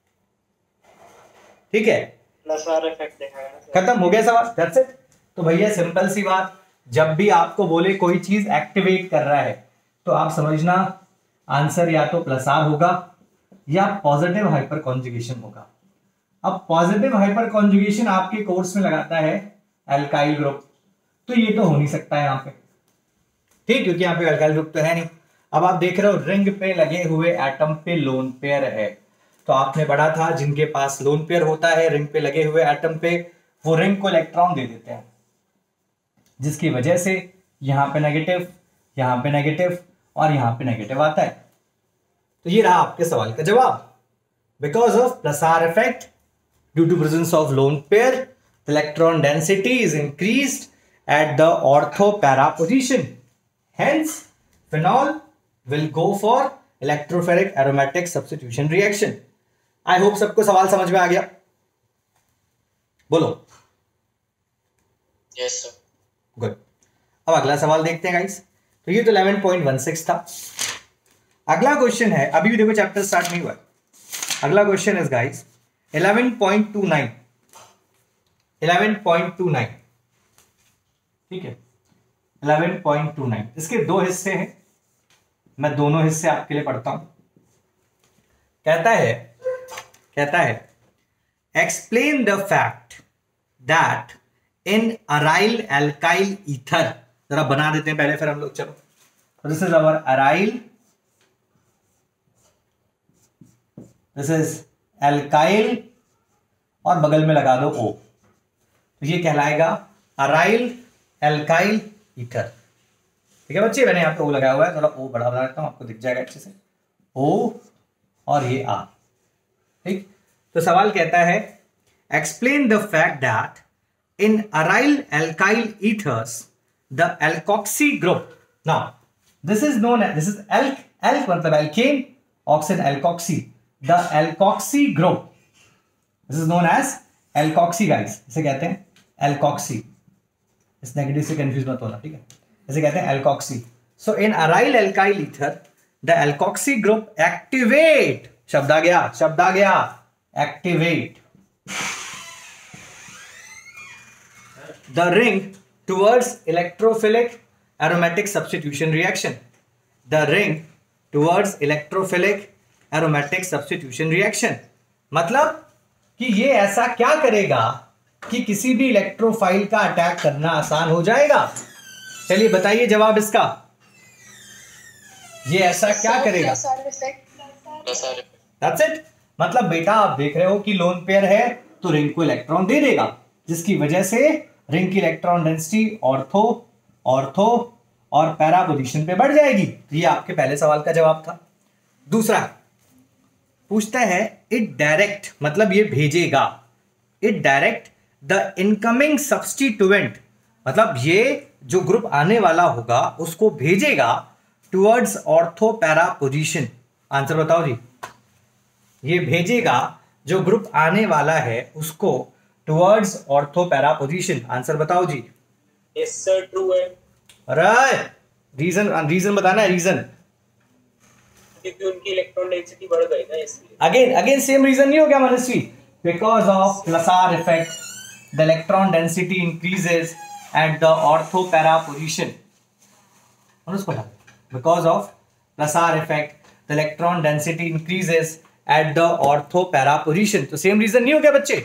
ठीक है, प्लस आर इफेक्ट दिखाया, खत्म हो गया सवाल, दैट्स इट। तो भैया सिंपल सी बात, जब भी आपको बोले कोई चीज एक्टिवेट कर रहा है तो आप समझना आंसर या तो प्लस आर होगा या पॉजिटिव हाइपर कॉन्जुगेशन होगा। अब पॉजिटिव हाइपर कॉन्जुगेशन आपके कोर्स में लगाता है एल्काइल ग्रुप, तो ये तो हो नहीं सकता है यहाँ पे, ठीक, क्योंकि यहाँ पे एल्काइल ग्रुप तो है नहीं। अब आप देख रहे हो रिंग पे लगे हुए एटम पे लोन पेयर है, तो आपने पढ़ा था जिनके पास लोन पेयर होता है रिंग पे लगे हुए एटम पे, वो रिंग को इलेक्ट्रॉन दे देते हैं, जिसकी वजह से यहां पे नेगेटिव, यहां पे नेगेटिव और यहां पे नेगेटिव आता है। तो ये रहा आपके सवाल का जवाब। Because of plus R effect due to presence of lone pair the electron density is increased at the ortho para position, hence phenol will go for electrophilic aromatic substitution reaction. I hope सबको सवाल समझ में आ गया, बोलो। Yes sir. Good. अब अगला सवाल देखते हैं गाइस। तो ये तो इलेवन पॉइंट वन सिक्स था। अगला क्वेश्चन है, अभी भी देखो चैप्टर स्टार्ट नहीं हुआ है। अगला question is guys eleven point two nine eleven point two nine ठीक है, इलेवन पॉइंट टू नाइन। इसके दो हिस्से हैं, मैं दोनों हिस्से आपके लिए पढ़ता हूं। कहता है कहता है explain the fact that in aryl alkyl ether, जरा बना देते हैं पहले फिर हम लोग, चलो। This is our aryl, this is alkyl और बगल में लगा दो ओ, तो ये कहलाएगा अराइल एल्काइल ईथर। ठीक है बच्चे, मैंने यहाँ पे ओ लगाया हुआ है, थोड़ा ओ बड़ा बना देता हूं, आपको दिख जाएगा अच्छे से, ओ और ये आ। ठीक, तो सवाल कहता है explain the fact that in aryl alkyl ethers the alkoxy group, now this is known as, this is alk, alk मतलब alkane, oxygen alkoxy, the alkoxy group, this is known as alkoxy guys, इसे कहते हैं alkoxy. इस negative से confuse मत होना, ठीक है, इसे कहते हैं alkoxy. So in aryl alkyl ether the alkoxy group activate, शब्द आ गया, शब्द आ गया, activate the ring towards electrophilic aromatic substitution reaction, the ring towards electrophilic aromatic substitution reaction, मतलब कि ये ऐसा क्या करेगा कि किसी भी इलेक्ट्रोफाइल का अटैक करना आसान हो जाएगा। चलिए बताइए जवाब इसका, ये ऐसा क्या करेगा? That's it। मतलब बेटा आप देख रहे हो कि लोन पेयर है तो रिंग को इलेक्ट्रॉन दे देगा, जिसकी वजह से रिंग की इलेक्ट्रॉन डेंसिटी ऑर्थो ऑर्थो और पैरा पोजीशन पे बढ़ जाएगी। ये आपके पहले सवाल का जवाब था। दूसरा पूछता है इट डायरेक्ट, मतलब ये भेजेगा, it direct the incoming substituent, मतलब ये जो ग्रुप आने वाला होगा उसको भेजेगा towards ortho para position. Answer बताओ जी, ये भेजेगा जो ग्रुप आने वाला है उसको towards ortho para position. Answer बताओ जी। यस सर, ट्रू है। अरे रीजन रीजन बताना है, रीजन। क्योंकि उनकी इलेक्ट्रॉन डेंसिटी बढ़ गई ना, इसलिए। अगेन अगेन सेम रीजन नहीं हो गया Manasvi? Because of plus R effect the electron density increases at the ortho para position. Because of plus R effect the electron density increases at the ortho para position. तो same reason नहीं हो गया बच्चे?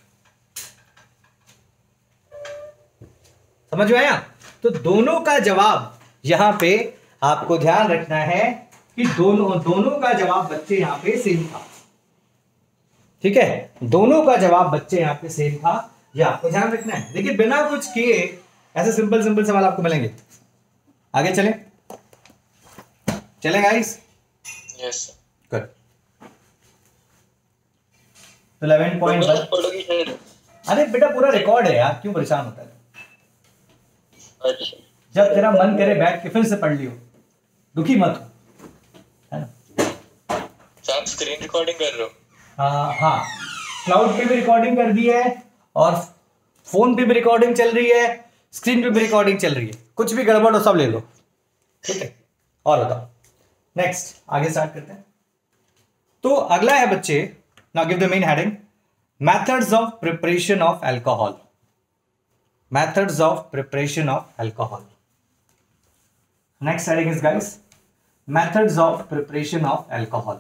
समझ में आया? तो दोनों का जवाब यहां पे आपको ध्यान रखना है कि दोनों दोनों का जवाब बच्चे यहां पे सेम था। ठीक है, दोनों का जवाब बच्चे यहां पे सेम था, ये आपको ध्यान रखना है। देखिए बिना कुछ किए ऐसे सिंपल सिंपल सवाल आपको मिलेंगे। आगे चलें, चलें guys? Yes good. Eleven point. अरे बेटा पूरा रिकॉर्ड है यार, क्यों परेशान होता है? अच्छा, जब तेरा मन करे बैठ के फिर से पढ़ लियो, दुखी मत हो, है ना? आप स्क्रीन रिकॉर्डिंग कर रहे हो? हाँ हाँ, क्लाउड पे भी रिकॉर्डिंग कर दी है और फोन पे भी रिकॉर्डिंग चल रही है, स्क्रीन पे भी रिकॉर्डिंग चल रही है। कुछ भी गड़बड़ हो सब ले लो, ठीक है? और बताओ, नेक्स्ट आगे स्टार्ट करते हैं। तो अगला है बच्चे, now give the main heading, methods of preparation of alcohol. Methods of preparation of alcohol. Next heading is guys, methods of preparation of alcohol.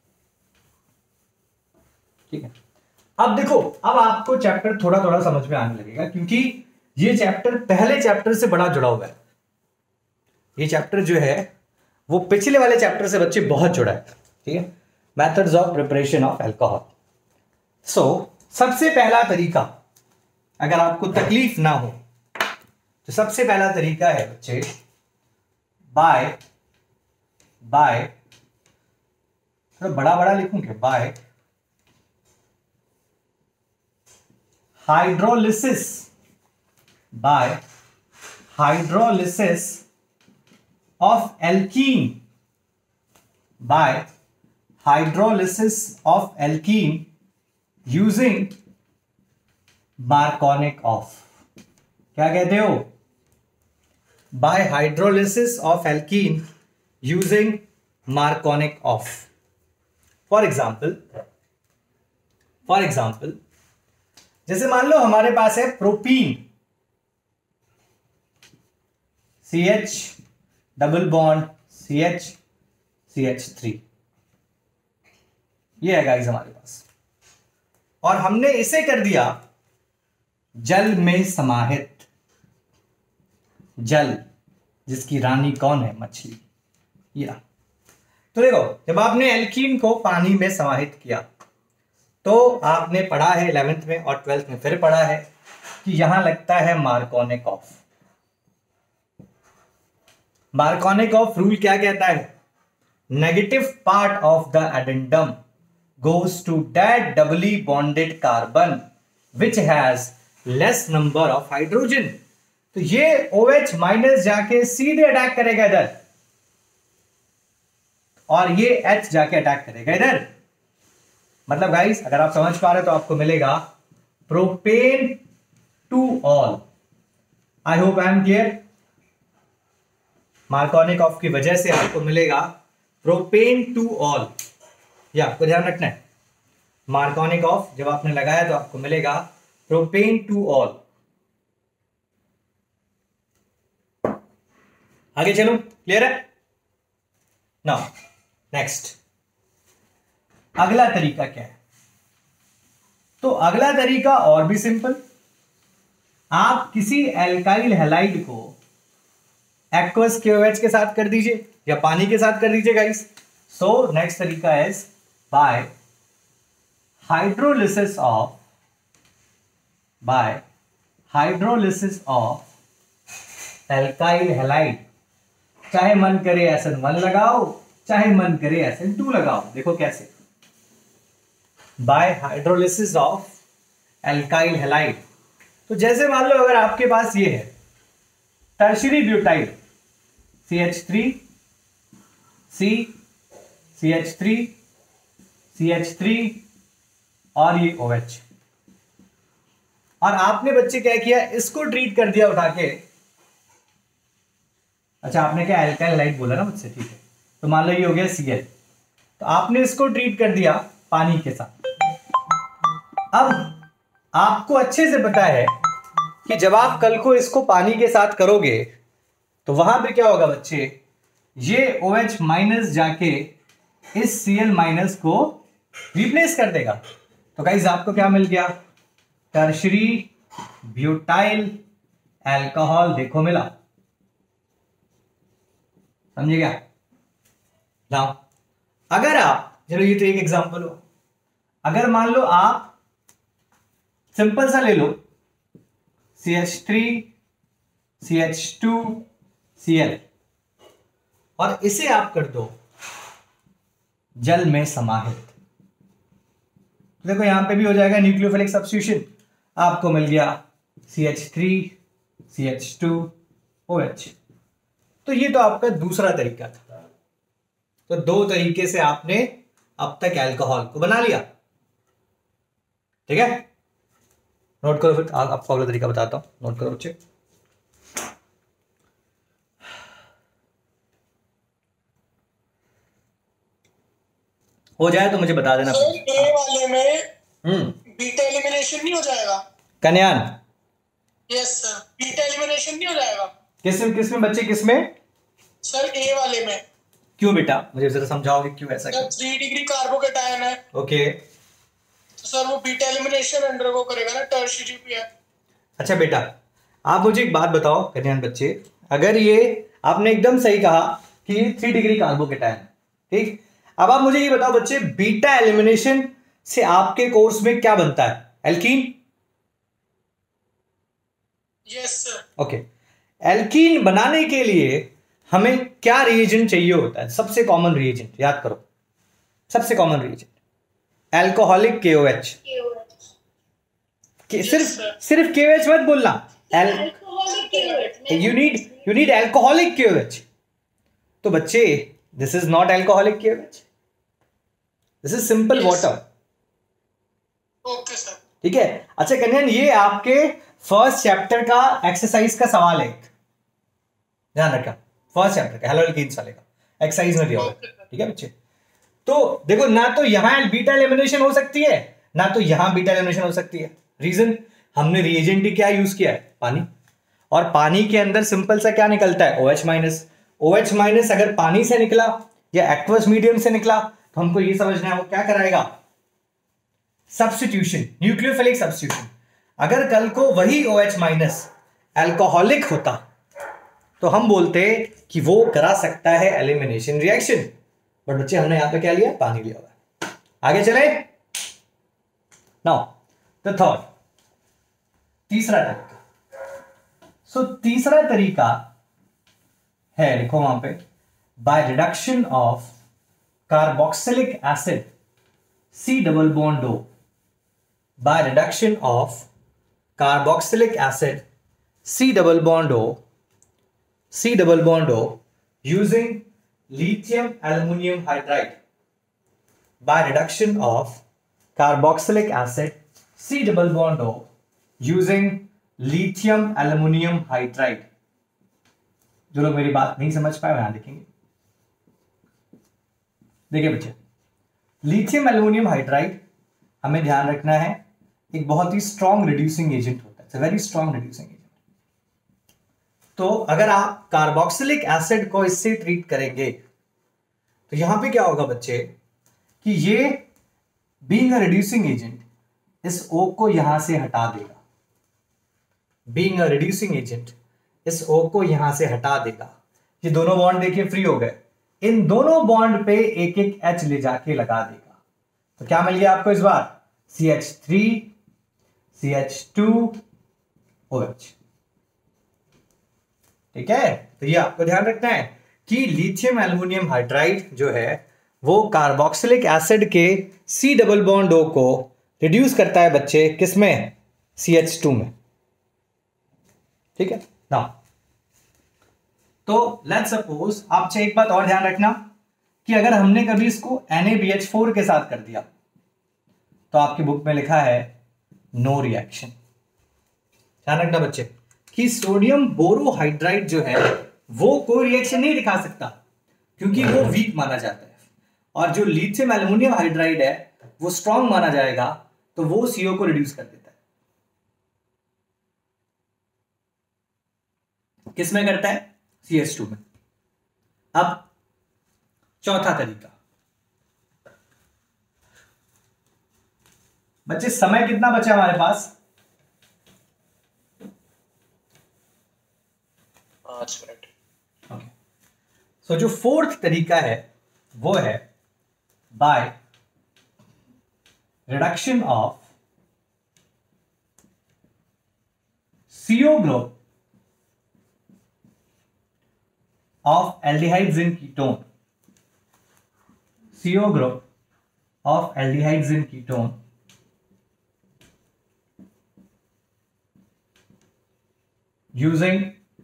ठीक है, अब देखो, अब आपको चैप्टर थोड़ा थोड़ा समझ में आने लगेगा क्योंकि ये चैप्टर पहले चैप्टर से बड़ा जुड़ा हुआ है। ये चैप्टर जो है वो पिछले वाले चैप्टर से बच्चे बहुत जुड़ा है। ठीक है, methods of preparation of alcohol. So सबसे पहला तरीका, अगर आपको तकलीफ ना हो तो सबसे पहला तरीका है बच्चे, बाय बाय थोड़ा बड़ा बड़ा लिखूं क्या? By hydrolysis, by hydrolysis of alkene, by hydrolysis of alkene using Markovnikov. क्या कहते हो? By hydrolysis of alkene using Markovnikov. For example for example जैसे मान लो हमारे पास है propene, C H double bond C H C H three, ये है गाइस हमारे पास, और हमने इसे कर दिया जल में समाहित। जल जिसकी रानी कौन है? मछली। या तो देखो, जब आपने एल्कीन को पानी में समाहित किया तो आपने पढ़ा है इलेवेंथ में और ट्वेल्थ में फिर पढ़ा है कि यहां लगता है Markovnikov. Markovnikov rule क्या कहता है? Negative part of the addendum goes to that doubly bonded carbon which has less number of hydrogen. तो ये OH माइनस जाके सीधे अटैक करेगा इधर, और ये H जाके अटैक करेगा इधर। मतलब गाइस अगर आप समझ पा रहे तो आपको मिलेगा propan two ol. I hope I am clear. Markovnikov की वजह से आपको मिलेगा प्रोपेन टू ऑल, ये आपको ध्यान रखना है। मार्कोनिक ऑफ, जब आपने लगाया तो आपको मिलेगा प्रोपेन टू ऑल। आगे चलो, क्लियर है? नाउ नेक्स्ट, अगला तरीका क्या है? तो अगला तरीका और भी सिंपल, आप किसी एल्काइल हैलाइड को एक्वस केओएच के साथ कर दीजिए या पानी के साथ कर दीजिए गाइस। सो नेक्स्ट तरीका is by hydrolysis of by hydrolysis of alkyl halide. चाहे मन करे एस एन वन लगाओ, चाहे मन करे एस एन टू लगाओ। देखो कैसे, by hydrolysis of alkyl halide. तो जैसे मान लो अगर आपके पास ये है tertiary butyl C H three C C H three C H three और ये OH, और आपने बच्चे क्या किया, इसको ट्रीट कर दिया उठा के। अच्छा आपने क्या एल्काइल हैलाइड बोला ना मुझसे, ठीक है, तो मान लो ये हो गया Cl, तो आपने इसको ट्रीट कर दिया पानी के साथ। अब आपको अच्छे से पता है कि जब आप कल को इसको पानी के साथ करोगे तो वहां पे क्या होगा बच्चे, ये OH माइनस जाके इस Cl माइनस को रिप्लेस कर देगा। तो गाइस आपको क्या मिल गया, टर्शियरी ब्यूटाइल अल्कोहल। देखो मिला, समझे क्या? नाउ अगर आप, चलो ये तो एक एग्जांपल हो, अगर मान लो आप सिंपल सा ले लो C H three C H two C L और इसे आप कर दो जल में समाहित, तो देखो यहां पे भी हो जाएगा न्यूक्लियोफिलिक सब्स्टिट्यूशन। आपको मिल गया C H three C H two O H. तो ये तो आपका दूसरा तरीका था। तो दो तरीके से आपने अब तक अल्कोहल को बना लिया, ठीक है? नोट करो, फिर आपको अगला तरीका बताता हूं, नोट करो बच्चे। हो जाए तो मुझे बता देना। सर ए वाले में हम्म बीटा एलिमिनेशन नहीं हो जाएगा? Kanyan, yes sir, beta elimination नहीं हो जाएगा? किसमें किसमें बच्चे किसमें? सर ए वाले में। क्यों बेटा, मुझे जरा समझाओगे क्यों ऐसा? सर थ्री डिग्री कार्बोकेटायन है, ओके, तो सर वो बीटा एलिमिनेशन अंडरगो करेगा ना, टर्शियरी पे है। अच्छा बेटा आप मुझे एक बात बताओ कन्यान बच्चे, अगर ये आपने एकदम सही कहा कि ये थ्री डिग्री कार्बोकेटायन, ठीक, अब आप मुझे ये बताओ बच्चे, बीटा एलिमिनेशन से आपके कोर्स में क्या बनता है? Alkene. Yes sir. Okay, alkene बनाने के लिए हमें क्या रिएजेंट चाहिए होता है? सबसे कॉमन रिएजेंट याद करो, सबसे कॉमन रिएजेंट अल्कोहलिक केओएच। के, सिर्फ सिर्फ केओएच मत बोलना, you need you need alcoholic KOH. तो बच्चे this is not alcoholic KOH, this is simple water. Okay sir, ठीक है। अच्छा कन्यान, ये आपके फर्स्ट चैप्टर का एक्सरसाइज का सवाल है, ध्यान रखना, फर्स्ट चैप्टर का हेलोल्कीन्स वाले का एक्सरसाइज में दिया होगा, ठीक है बच्चे? तो देखो, ना तो यहां बीटा एलिमिनेशन हो सकती है, ना तो यहां बीटा एलिमिनेशन हो सकती है। रीजन, हमने रिएजेंट ही क्या यूज किया है? पानी। और पानी के अंदर सिंपल सा क्या निकलता है? OH minus. OH माइनस अगर पानी से निकला या एक्वस मीडियम से निकला तो हमको ये समझना है वो क्या कराएगा? Substitution, nucleophilic substitution. अगर कल को वही OH माइनस अल्कोहलिक होता तो हम बोलते कि वो करा सकता है एलिमिनेशन रिएक्शन, बट बच्चे हमने यहां पे क्या लिया? पानी लिया हुआ। आगे चले, नाउ द थर्ड, तीसरा तरीका। सो so, तीसरा तरीका है, लिखो वहां पे, by reduction of carboxylic acid C double bond O, by reduction of carboxylic acid C double bond O, C double bond O using lithium aluminum hydride, by reduction of carboxylic acid C double bond O using lithium aluminum hydride। जो लोग मेरी बात नहीं समझ पाए वहां देखेंगे। देखिए बच्चे, लिथियम एल्यूमिनियम हाइड्राइड हमें ध्यान रखना है एक बहुत ही स्ट्रॉन्ग रिड्यूसिंग एजेंट होता है, it's a very strong reducing agent. तो अगर आप कार्बोक्सिलिक एसिड को इससे ट्रीट करेंगे तो यहां पे क्या होगा बच्चे कि ये बीइंग अ रिड्यूसिंग एजेंट इस O को यहां से हटा देगा, बीइंग अ रिड्यूसिंग एजेंट इस O को यहां से हटा देगा। ये दोनों बॉन्ड देखिए फ्री हो गए, इन दोनों बॉन्ड पे एक एक H ले जाके लगा देगा। तो क्या मिल गया आपको इस बार? C H three C H two O H. ठीक है, तो ये आपको ध्यान रखना है कि लिथियम एल्युमिनियम हाइड्राइड जो है वो कार्बोक्सिलिक एसिड के C डबल बॉन्ड O को रिड्यूस करता है बच्चे, किसमें? सी एच टू में। ठीक है ना, तो लेट्स सपोज आप एक बात और ध्यान रखना कि अगर हमने कभी इसको N A B H four के साथ कर दिया तो आपकी बुक में लिखा है नो रिएक्शन। ध्यान रखना बच्चे कि सोडियम बोरोहाइड्राइड जो है वो कोई रिएक्शन नहीं दिखा सकता क्योंकि वो वीक माना जाता है, और जो लिथियम एल्युमिनियम हाइड्राइड है वो स्ट्रॉन्ग माना जाएगा, तो वो सीओ को रिड्यूस कर देता है। किसमें करता है? सी एच टू में। अब चौथा तरीका बच्चे, समय कितना बचा हमारे पास? पांच मिनट। ओके, सो जो फोर्थ तरीका है वो है by reduction of CO group of aldehydes in ketone, C O group of aldehydes in ketone using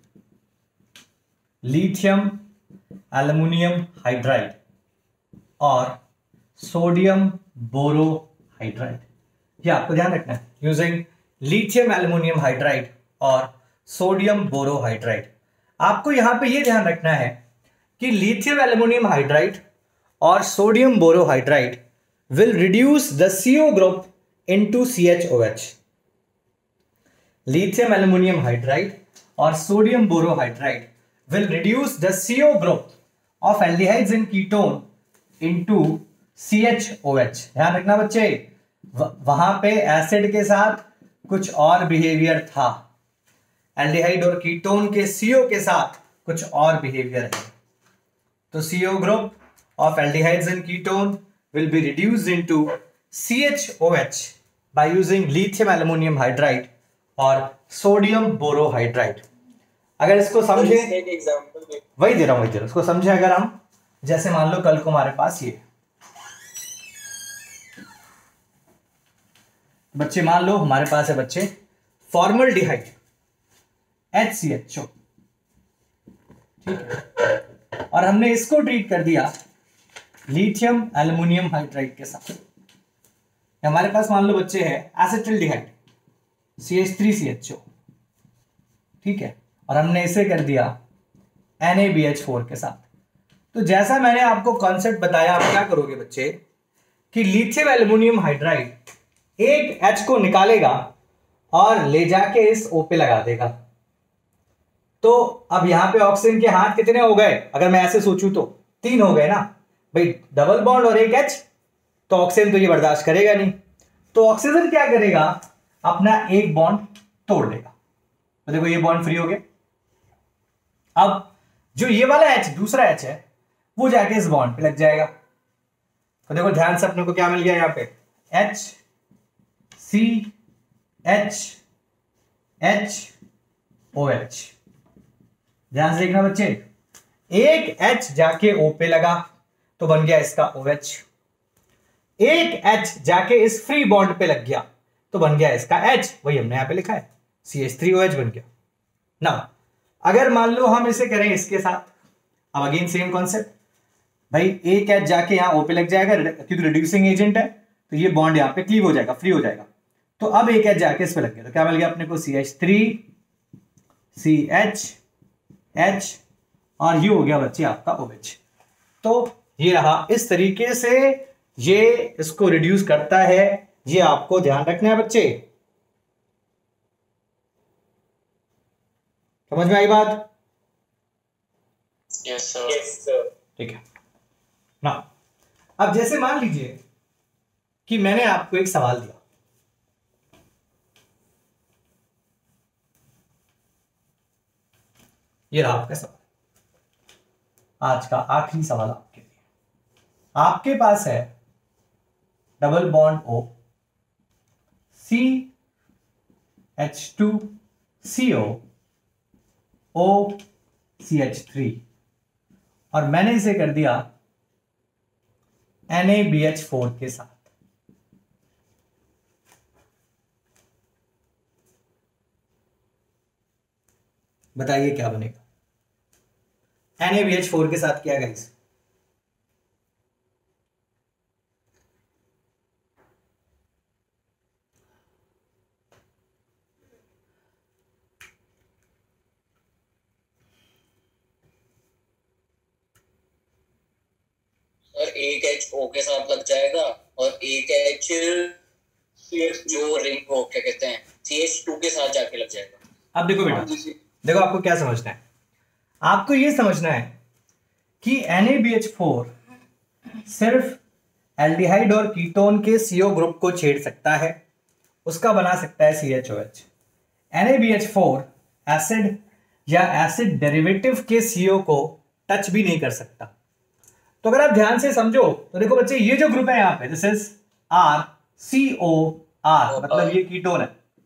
lithium aluminum hydride और sodium borohydride। ये आपको ध्यान रखना है, using lithium aluminum hydride और sodium borohydride। आपको यहां पे ये ध्यान रखना है कि लिथियम एल्युमिनियम हाइड्राइड और sodium borohydride will reduce the CO group into C H O H. Lithium aluminium hydride और sodium borohydride will reduce the CO group of aldehydes in ketone into C H O H. ध्यान रखना बच्चे, वहां पे acid के साथ कुछ और बिहेवियर था, एल्डिहाइड और कीटोन के सीओ के साथ कुछ और बिहेवियर है। तो CO group of aldehydes and ketone will be reduced into C H O H by using lithium aluminium hydride और सोडियम बोरोहाइड्राइड। अगर इसको समझे, एक एग्जांपल वही दे रहा हूं वही दे रहा हूं इसको समझे। अगर हम जैसे मान लो कल को हमारे पास ये बच्चे, मान लो हमारे पास है बच्चे formaldehyde H C H O, ठीक है, और हमने इसको ट्रीट कर दिया लिथियम एल्युमिनियम हाइड्राइड के साथ। हमारे पास मान लो बच्चे है acetaldehyde C H three C H O, ठीक है, और हमने इसे कर दिया N A B H four के साथ। तो जैसा मैंने आपको कॉन्सेप्ट बताया, आप क्या करोगे बच्चे कि लिथियम एल्युमिनियम हाइड्राइड एक H को निकालेगा और ले जाके इस O पे लगा देगा। तो अब यहां पे ऑक्सीजन के हाथ कितने हो गए? अगर मैं ऐसे सोचूं तो तीन हो गए ना भाई, डबल बॉन्ड और एक H, तो ऑक्सीजन तो ये बर्दाश्त करेगा नहीं। तो ऑक्सीजन क्या करेगा? अपना एक बॉन्ड तोड़ देगा। तो देखो ये बॉन्ड फ्री हो गया। अब जो ये वाला H, दूसरा H है, वो जाके इस बॉन्ड पे लग जाएगा। तो देखो ध्यान से अपने को क्या मिल गया यहां पे, H C H H O H। ध्यान से देखना बच्चे, एक H जाके O पे लगा तो बन गया इसका OH, एक H जाके इस फ्री बॉन्ड पे लग गया तो बन गया इसका H, वही हमने यहां पे लिखा है C H three O H बन गया ना। अगर मान लो हम इसे करें इसके साथ, अब अगेन सेम कॉन्सेप्ट भाई, एक H जाके यहां O पे लग जाएगा क्योंकि रिड्यूसिंग एजेंट है, तो ये बॉन्ड यहां पे क्लीव हो जाएगा, फ्री हो जाएगा। तो अब एक H जाके इस पे लग गया तो क्या मिल गया अपने को, C H three C H H और ये हो गया बच्चे आपका OH। तो ये रहा, इस तरीके से ये इसको रिड्यूस करता है ये आपको ध्यान रखना है बच्चे। समझ में आई बात? Yes sir. Yes sir. ठीक है ना। अब जैसे मान लीजिए कि मैंने आपको एक सवाल दिया, ये रहा आपका सवाल, आज का आखिरी सवाल आपके लिए। आपके पास है double bond O, C H two C O, O C H three, और मैंने इसे कर दिया N A B H four के साथ। बताइए क्या बनेगा? N A B H four के साथ क्या गाइस? और एक एच ओ के साथ लग जाएगा और एक एच जो रिंग हो क्या कहते हैं सी एच टू के साथ जाके लग जाएगा। अब देखो बेटा, देखो आपको क्या समझना है, आपको ये समझना है कि N A B H four सिर्फ एल्डिहाइड और कीटोन के सीओ ग्रुप को छेड़ सकता है, उसका बना सकता है C H O H. N A B H four acid या एसिड डेरिवेटिव के सीओ को टच भी नहीं कर सकता। तो अगर आप ध्यान से समझो तो देखो बच्चे, ये जो ग्रुप है यहाँ पे, this is R C O R, मतलब ये कीटोन है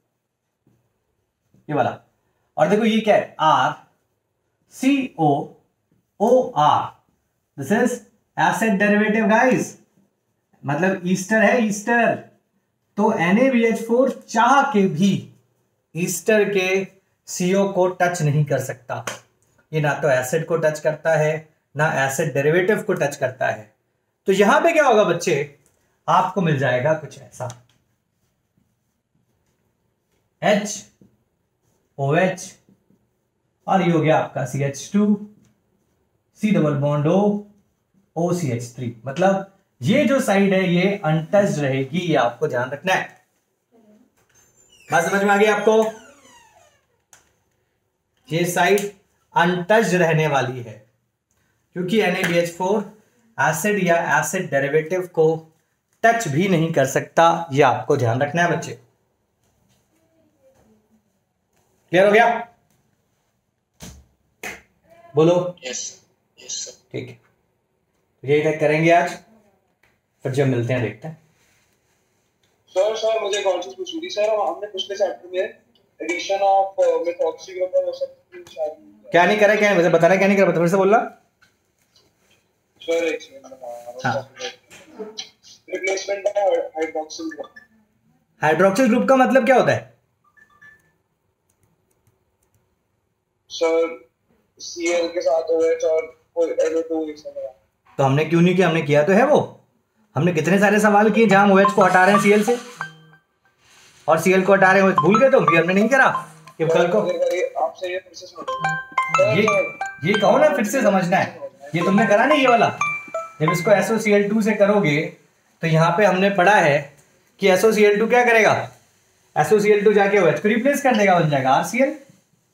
ये वाला, और देखो ये क्या है, R C O O R, this is acid derivative guys, मतलब ईस्टर है ईस्टर। तो N A B H four चाह के भी ईस्टर के सीओ को टच नहीं कर सकता। ये ना तो एसिड को टच करता है ना एसिड डेरिवेटिव को टच करता है। तो यहां पे क्या होगा बच्चे, आपको मिल जाएगा कुछ ऐसा, H O H, और ये हो गया आपका C H two, C double bond O, O C H three. मतलब ये जो साइड है ये अनटच्ड रहेगी, ये आपको ध्यान रखना है। बात समझ में आ गई आपको? ये साइड अनटच्ड रहने वाली है क्योंकि N A B H four acid या एसिड डेरिवेटिव को टच भी नहीं कर सकता। ये आपको ध्यान रखना है बच्चे। क्लियर हो गया? बोलो। Yes yes sir. ठीक है, तो यही तक करेंगे आज, फिर जब मिलते हैं देखते हैं। सर सर मुझे एक और चीज पूछनी थी सर, हमने पिछले चैप्टर में एडिशन ऑफ मेथॉक्सी ग्रुप और वो सब शायद क्या नहीं करा, क्या नहीं मुझे बताना, क्या नहीं करा, फिर से बोलना सर। एक सेकंड बता रहा हूं। Replacement by hydroxyl group. Hydroxyl group का मतलब क्या होता है सर? Cl के साथ OH और कोई एन ओ टू इस तरह। तो हमने क्यों नहीं किया? हमने किया तो है वो, हमने कितने सारे सवाल किए जहां हम OH को हटा रहे हैं Cl से और Cl को हटा रहे हैं, भूल गए तुम? ये हमने नहीं करा कि कल को आपसे ये फिर से समझो, ये ये कहो ना फिर से समझना है, ये तुमने करा नहीं ये वाला। जब इसको S O C L two से करोगे तो यहाँ पे हमने पढ़ा है कि S O C L two क्या करेगा, S O C L two जाके OH को रिप्लेस कर देगा, बन जाएगा आर सी एल।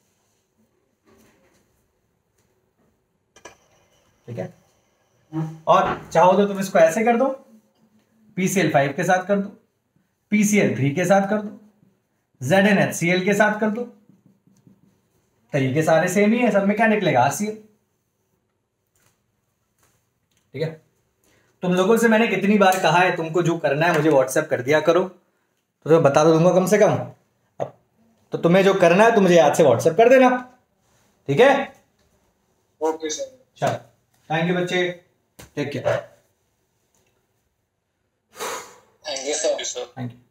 ठीक है, और चाहो तो तुम इसको ऐसे कर दो, पी सी एल फाइव के साथ कर दो, पी सी एल थ्री के साथ कर दो, Z N H C L के साथ कर दो, तरीके सारे सेम ही है, सब में क्या निकलेगा आर सी एल। ठीक है, तुम लोगों से मैंने कितनी बार कहा है तुमको जो करना है मुझे व्हाट्सएप कर दिया करो, तो मैं बता दूंगा कम से कम। अब तो तुम्हें जो करना है तुम मुझे याद से व्हाट्सएप कर देना, ठीक है? Okay sir. चलो, थैंक यू बच्चे, take care. Thank you sir. Thank you.